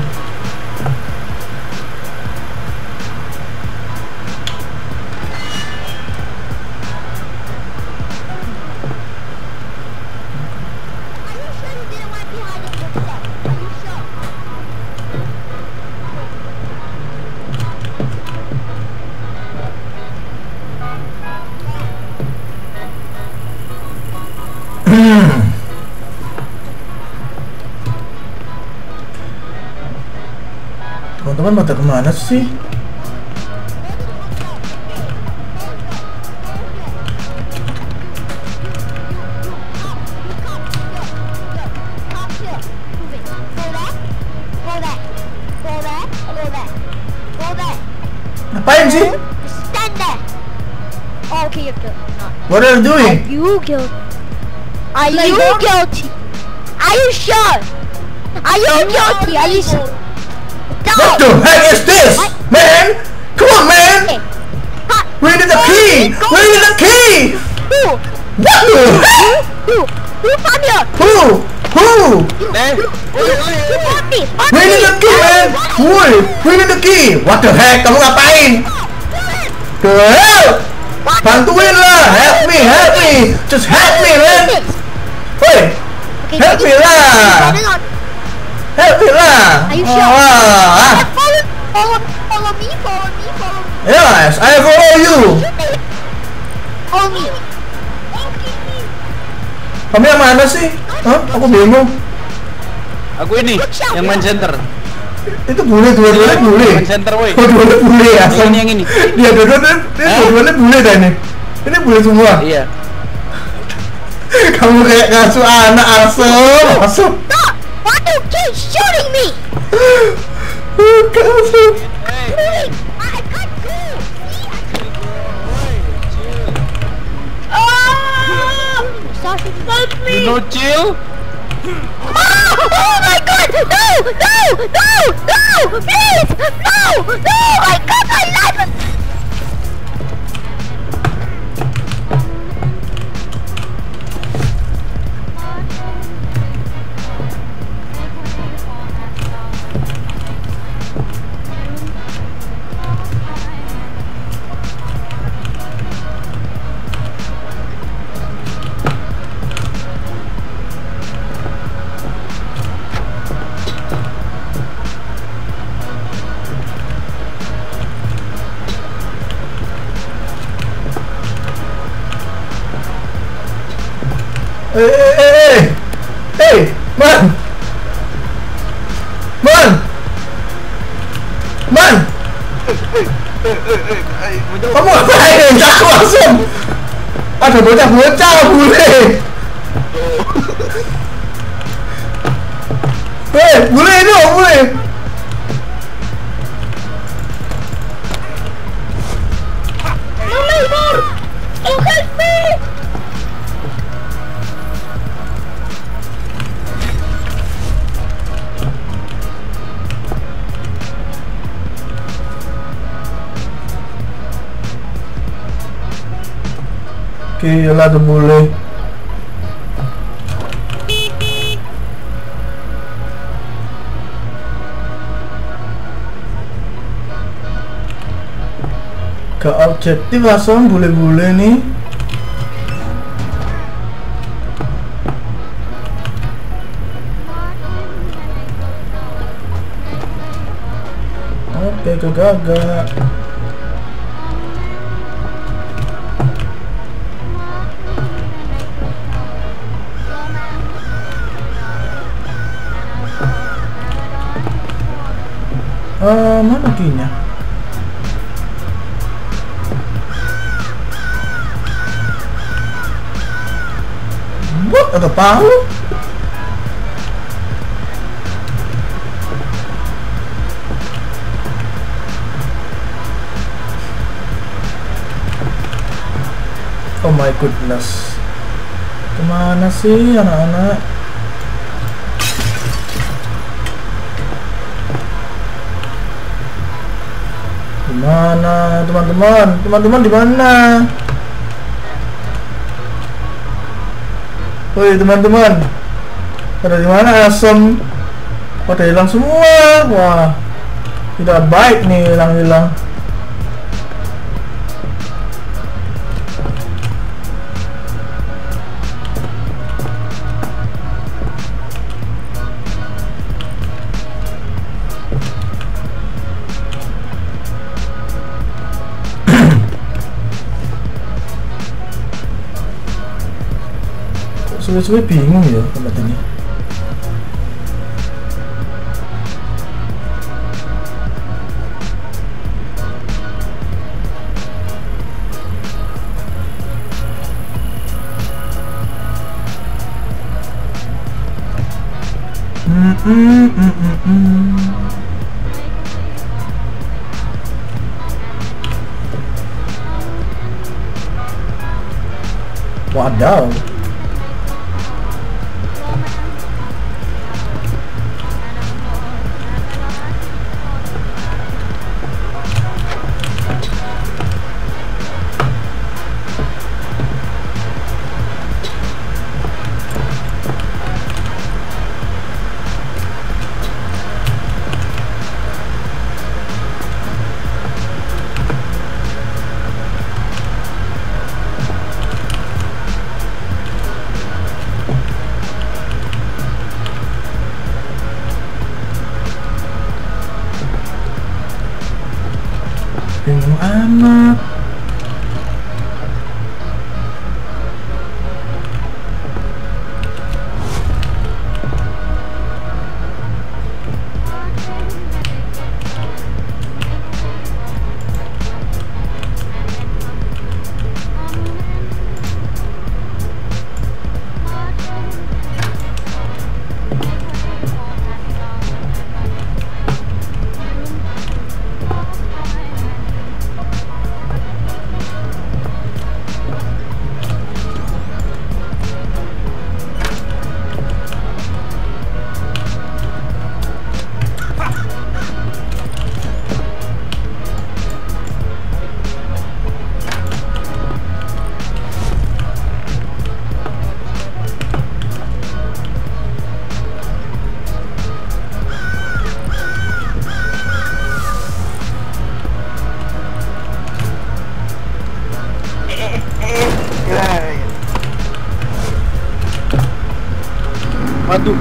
Teman-teman pada kemana sih? Ngapain sih? Stand there. Oh, okay, you're guilty. What are you doing? Are you guilty? Are you guilty? Are you sure? Are you guilty? Are you sure? What the heck is this? Man! Come on, man! Okay. Hot. We need the key! We need the key! Who? Who found you? Who? Who? Who found me? We need the key, man! Woi, we need the key! What the heck? Kamu ngapain? The hell? Bantuin lah! Help me! Just help me, man! Woi, help me lah! Help me lah! Are you sure? Follow me. Yes, I follow you! Follow me. Kamu yang mana sih? Hah? Aku bingung. Aku ini yang main center. Itu bule, dua-duanya bule. Main center, woi. Oh, dua-duanya bule ya? Yang ini. Dia dua-duanya bule dah ini. Ini bule semua. Iya. Kamu kayak ngasuh anak asuh. Stop! Why do you keep shooting me? Ngasuh. Wait, I can't go. Oh! Sasha, help me! You know chill? Oh my god! No! Please! No! I got my life! Hey, man! Kamu ngapain? Aku langsung. Ada bocah-bocah bule. Bule ini bule. No, neighbor! Oh, help me! Gila tuh bule. Gak objektif langsung bule-bule nih. Oke, kegagak. Mana keynya? What? Ada palu? Oh my goodness. Kemana sih anak-anak? Dimana teman-teman? Teman-teman di mana? Woi teman-teman, pada di mana asem? Pada hilang semua. Wah, tidak baik nih hilang-hilang. Suwe-suwe bingung ya tempat ini. Wadaw. amat. Waduh.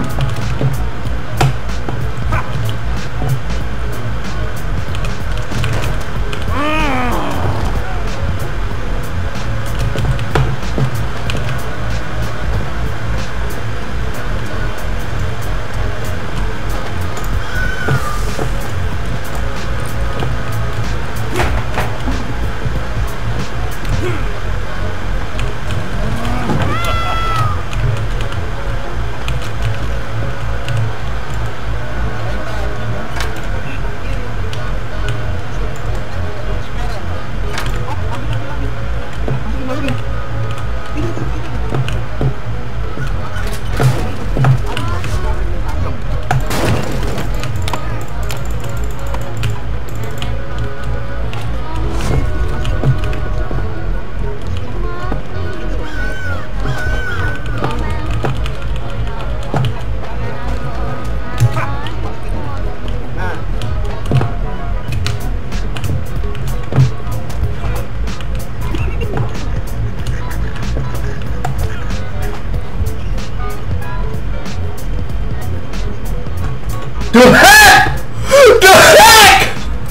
The heck! The heck!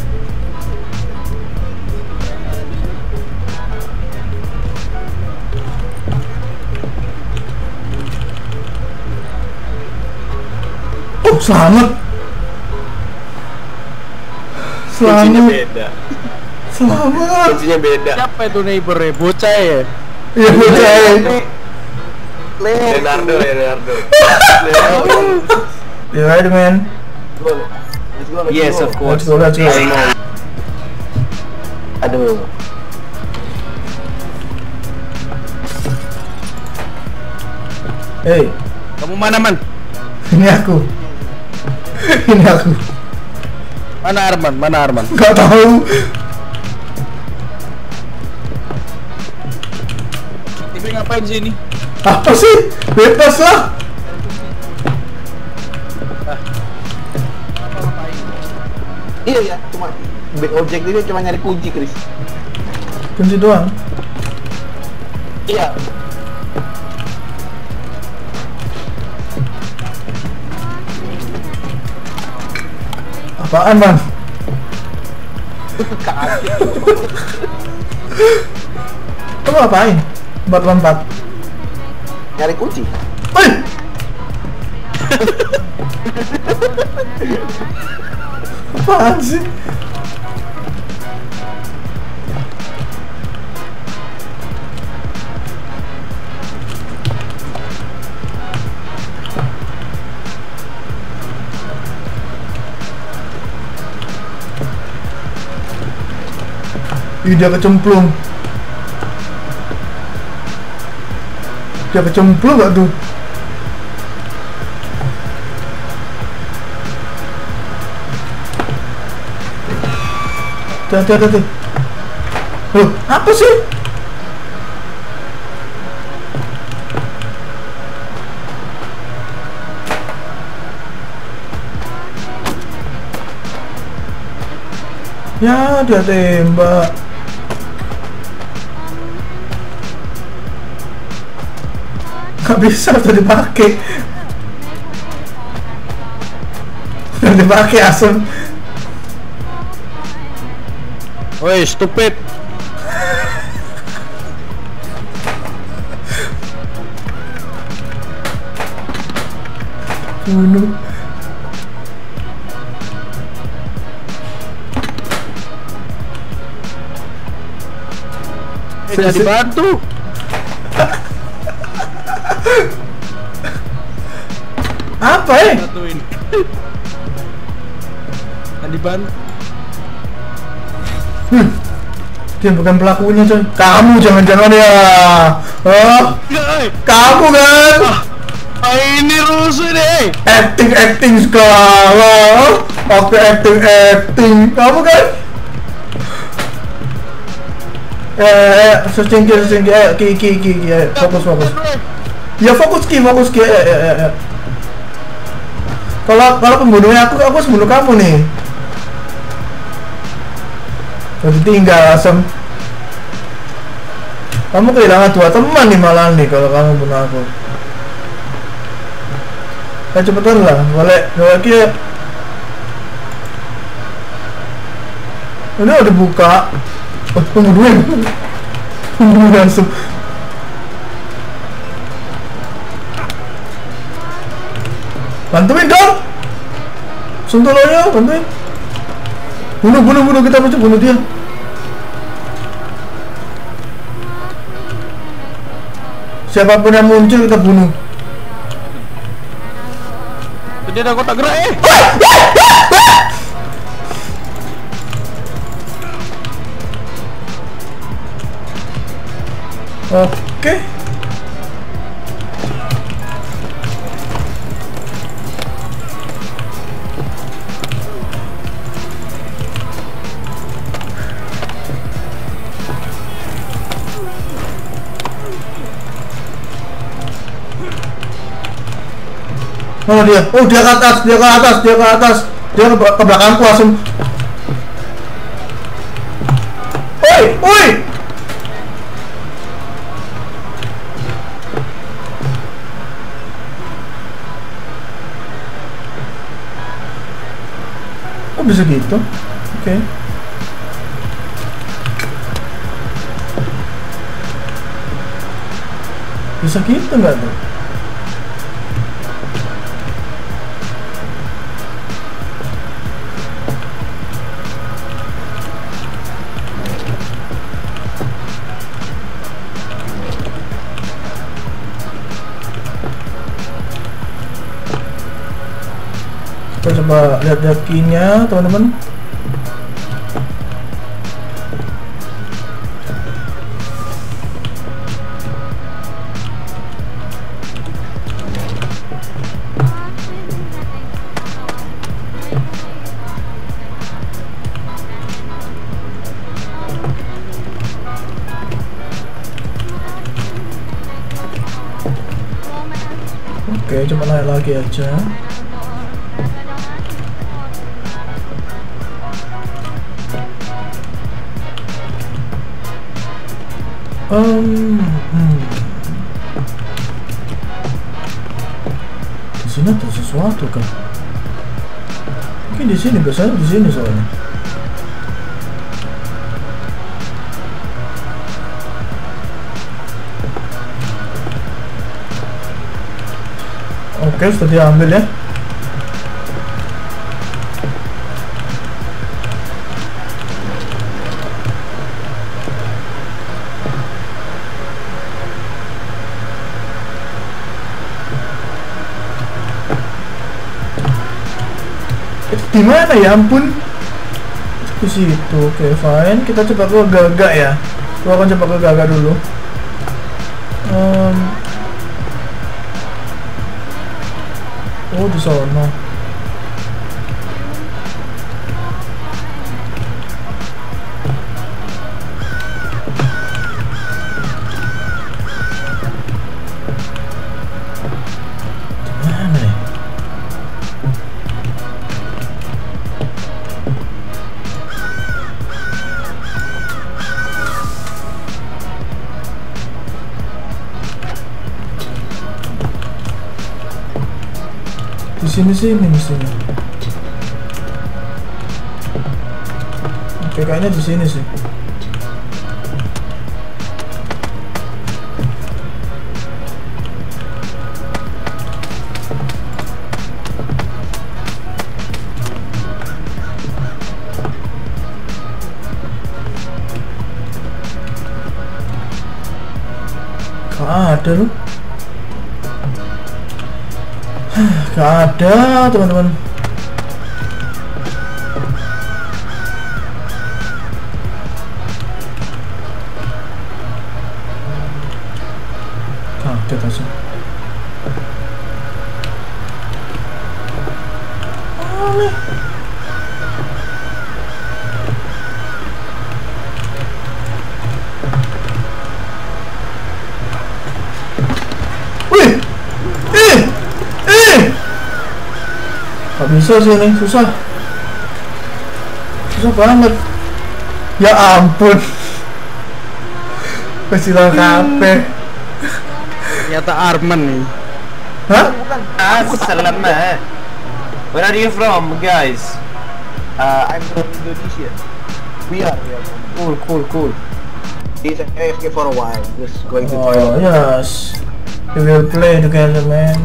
Oh, selamat. Kuncinya Selamat. beda. Selamat. Kuncinya beda. Siapa itu neighbor ya? Bocah ya? Iya, bocah. Leonardo. You ready, man? Yes, of course. Let's go. Aduh. Hey, Kamu mana, Man? ini aku. Ini aku. Mana Arman? Mana Arman? Gak tahu. Tapi ngapain sih ini? Apa sih? Bebas lah. Iya ya, cuma back object ini cuma nyari kunci, Chris. Kunci doang. Iya. Apaan, Bang? Kamu ngapain? Buat lompat. Nyari kunci. Woi! Apaan sih? Ih, dia kecemplung. Dia kecemplung gak tuh? Hati-hati. Loh, apa sih? Ya, dia tembak. Gak bisa, udah dipakai. Udah dipakai asem. Woi, stupid. Bunuh. Jadi bantu. Apa Bantuin. Tadi bantu. Dia bukan pelakunya coy. Kamu jangan-jangan ya. Oh, kamu kan? Ini rusuh deh. Acting segala. Oke, acting. Kamu kan? Searching ki, fokus. Ya fokus ki. Kalau pembunuhnya aku harus bunuh kamu nih. Jadi tinggal asem. Kamu kehilangan 2 teman nih malah nih kalau kamu bunuh aku. Cepetan lah, boleh kia. Ini udah buka. Pembunuhan langsung. Bantuin dong. Suntoloyo, bantuin. Bunuh, kita mesti bunuh dia. Siapapun yang muncul kita bunuh. Tadi ada kotak gerak Oke. Mana dia? Oh, dia ke atas. Dia ke belakangku langsung. Oi! Kok bisa gitu? Oke. Bisa gitu nggak tuh? Kita coba lihat key-nya, teman-teman. Oke, coba naik lagi aja. Di sini ada sesuatu kan? Mungkin di sini, biasanya di sini soalnya. Oke, sudah diambil ya. Di mana ya ampun? Di situ. Oke, fine. Kita coba ke Gagak ya. Gua akan coba ke Gagak dulu. Oh, di sana. Mana ya? Di sini mestinya. kayaknya di sini sih. Gak ada lu. Gak ada teman-teman. Kaget aja. Aneh. Wih, gak bisa sih ini, susah banget. Ya ampun, pesilang kafe. Ternyata Arman nih. Hah? Assalamualaikum. Where are you from, guys? I'm from Indonesia. We are. Cool. He's AFK for a while. Just going to try. Oh yes, we will play together, man.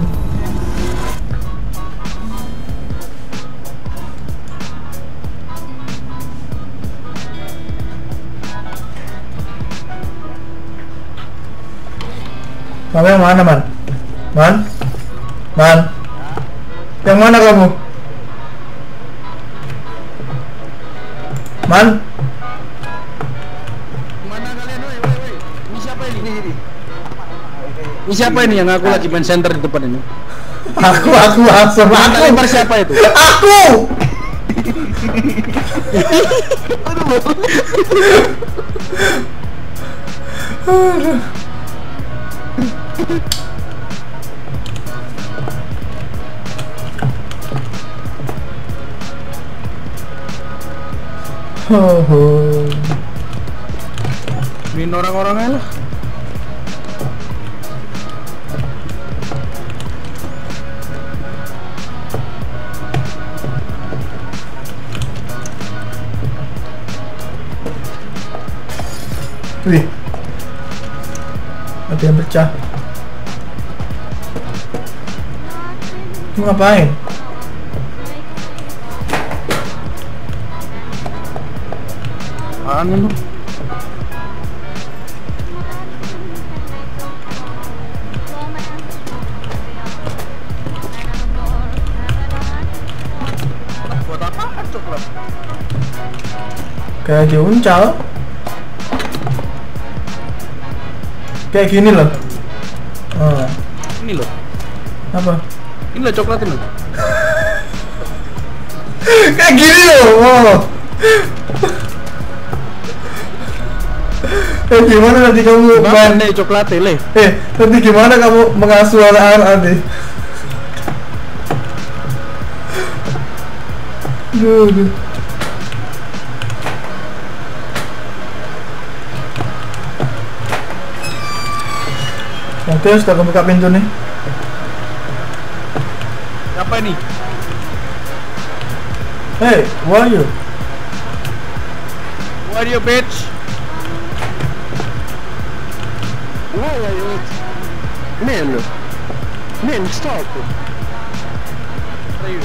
Kamu yang mana, Man? Yang mana kamu? Man? Mana kalian, woi? Ini siapa ini? Ini siapa ini yang aku lagi main center di depan ini? Aku Lempar siapa itu? Aku! Ini orang-orangnya lah. Wih, ada yang pecah. Mau ngapain? Apaan lu? Buat apaan coklat? Kayak diuncal. Kayak gini loh. Oh. Ini loh. Apa? Ini loh coklat ini. Kayak gini loh. Oh. Gimana nanti kamu main nih coklat le? Nanti gimana kamu mengasuh anak-anak nanti? Duh. Oke, sudah kebuka pintu nih. Apa ini? Hey, who are you? Who are you, bitch? Why are you? Man, stop. Who are you?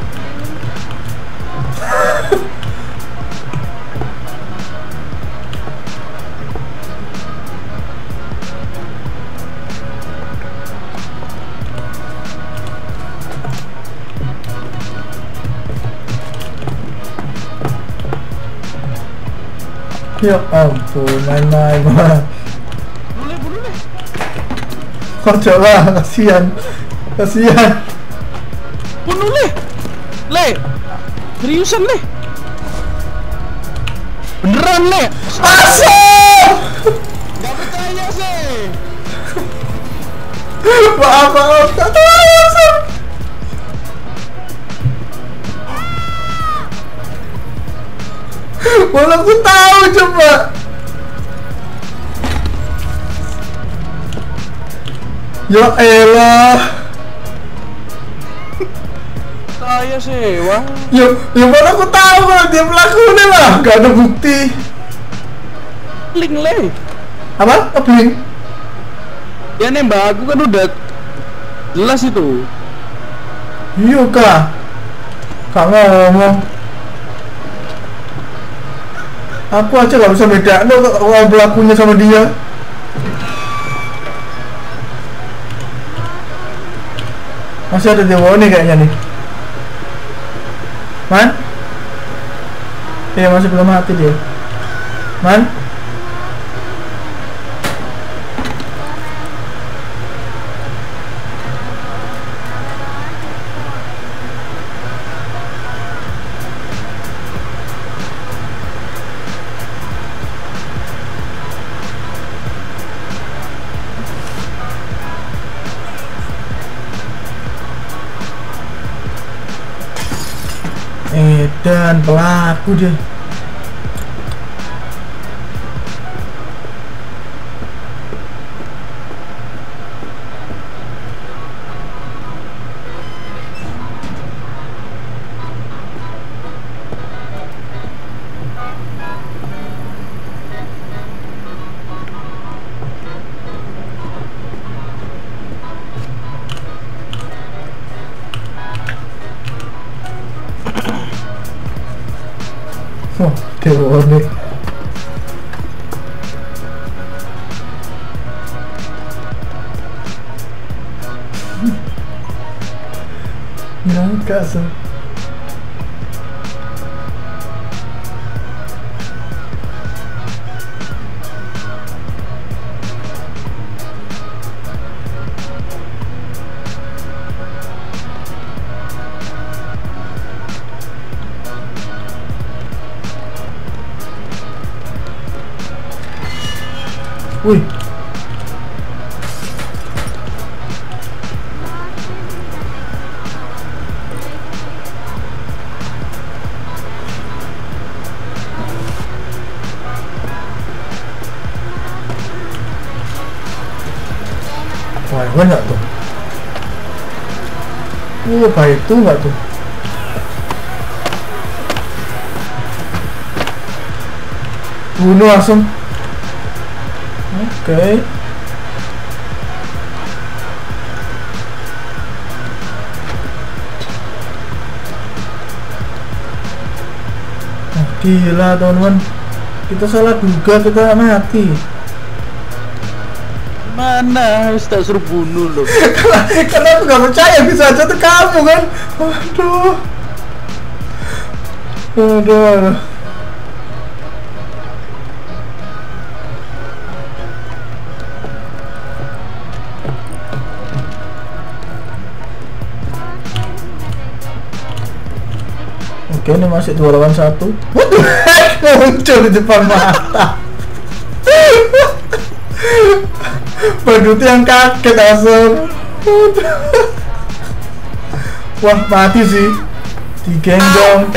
Ya ampun, main-main mah. Bunuh deh. Kocok lah, kasihan. Bunuh le. Seriusan le. Beneran le. Asal! Gak percaya sih. Maaf, tak tahu asal. Mana aku tahu coba. Ya elah. saya sih, wah. Ya mana aku tahu kalau dia pelakunya lah, gak ada bukti. Link le. Apa? Blink? Ya nembak aku kan udah jelas itu. Iya kah? Gak ngomong. Aku aja gak bisa bedain kalau pelakunya sama dia. Masih ada dewa nih kayaknya nih. Man? Iya masih belum mati dia. Man? Dan pelaku dia. Wah, dewa nih. Nyangka sih. Wih. Wah, enggak tuh. Baik itu enggak tuh. Bunuh langsung. Oke. Gila teman-teman, kita salah duga, kita mati. Mana harus tak suruh bunuh loh. Karena aku gak percaya bisa aja tuh kamu kan. Aduh. Oke, ini masih 2 lawan 1. What the heck? Muncul di depan mata. Badut yang kaget langsung. Wah, mati sih. Digendong.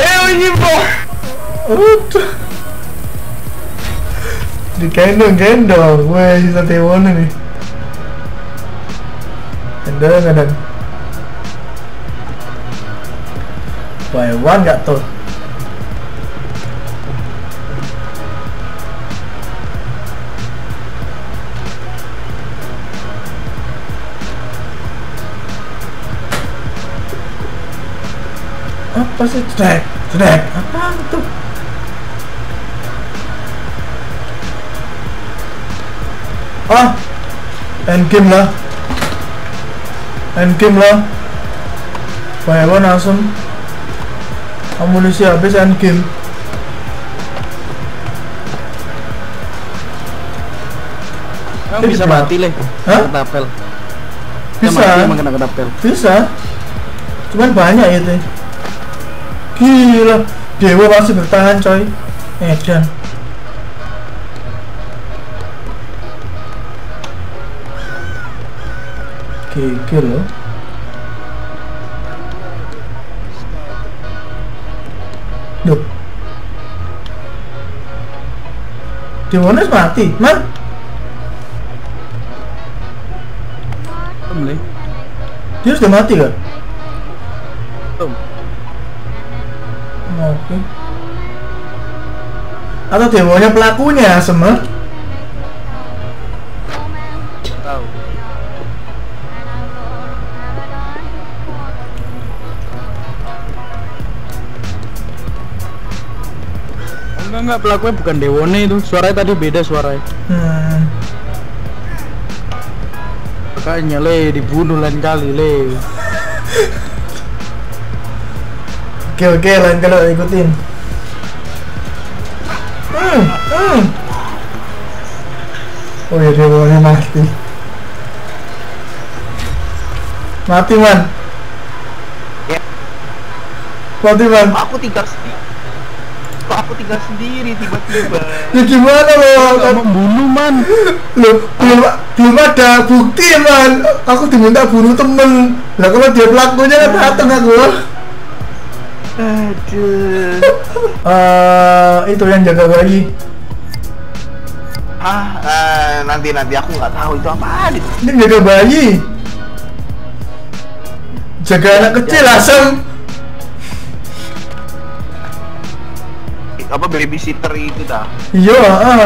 Digendong. Wah, sisa Tewon nih. Gendong. By one nggak tuh? Apa sih? Cedek. Apa tuh? Endgame lah. By one langsung. Amunisi habis endgame. Kamu bisa mati leh. Hah? Ketapel. Bisa. Cuman banyak itu. Gila, dewa masih bertahan coy. Edan. Gigil loh. Duh. Dewones mati, man. Dia sudah mati kan? Atau demonya pelakunya Semer? Tahu. Enggak, pelakunya bukan Dewone itu. Suaranya tadi beda suaranya. Makanya le dibunuh lain kali le. Oke, lain kali ikutin. Oh ya, Dewone mati. Mati man. Mati man. Aku tinggal sendiri tiba-tiba. Ya gimana lo? Kamu membunuh man. Loh, belum ada bukti man. Aku diminta bunuh temen. Lah kalau dia pelakunya kan datang aku. Aduh. Itu yang jaga bayi. Nanti aku nggak tahu itu apaan itu. Ini jaga bayi. Jaga anak kecil asem. Apa babysitter itu dah? Iya,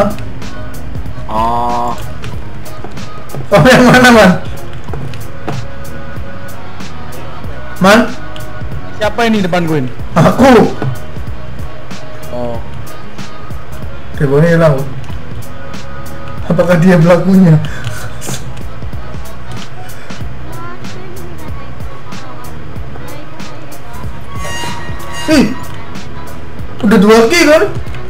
Oh, yang mana man? Man? Siapa ini depan gue ini? Aku. Oh. Dewone hilang. Apakah dia pelakunya? Udah 2 kill kan?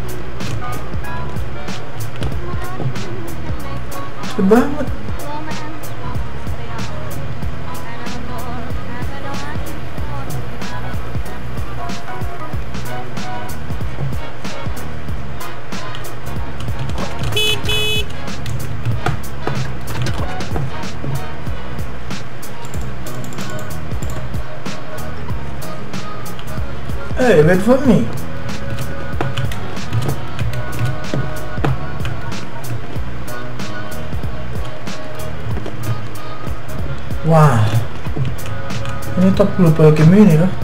Cepet banget. Hey, wait for me. Wah, ini top global game ini loh.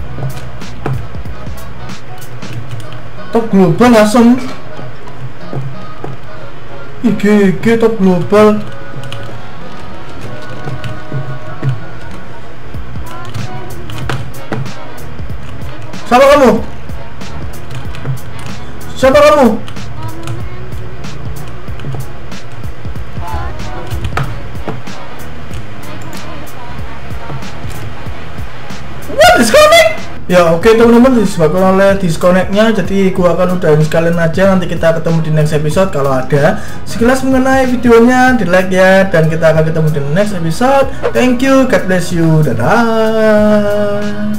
Top global langsung. IG top global. Siapa kamu? Siapa kamu? What? Disconnect? Ya oke teman-teman, disebabkan oleh disconnectnya, jadi gua akan udahin sekalian aja. Nanti kita ketemu di next episode kalau ada sekilas mengenai videonya, di like ya, dan kita akan ketemu di next episode. Thank you, God bless you, dadah.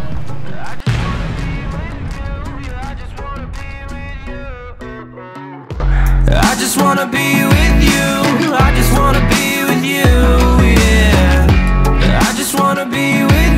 I just wanna be with you. I just wanna be with you. Yeah. I just wanna be with you.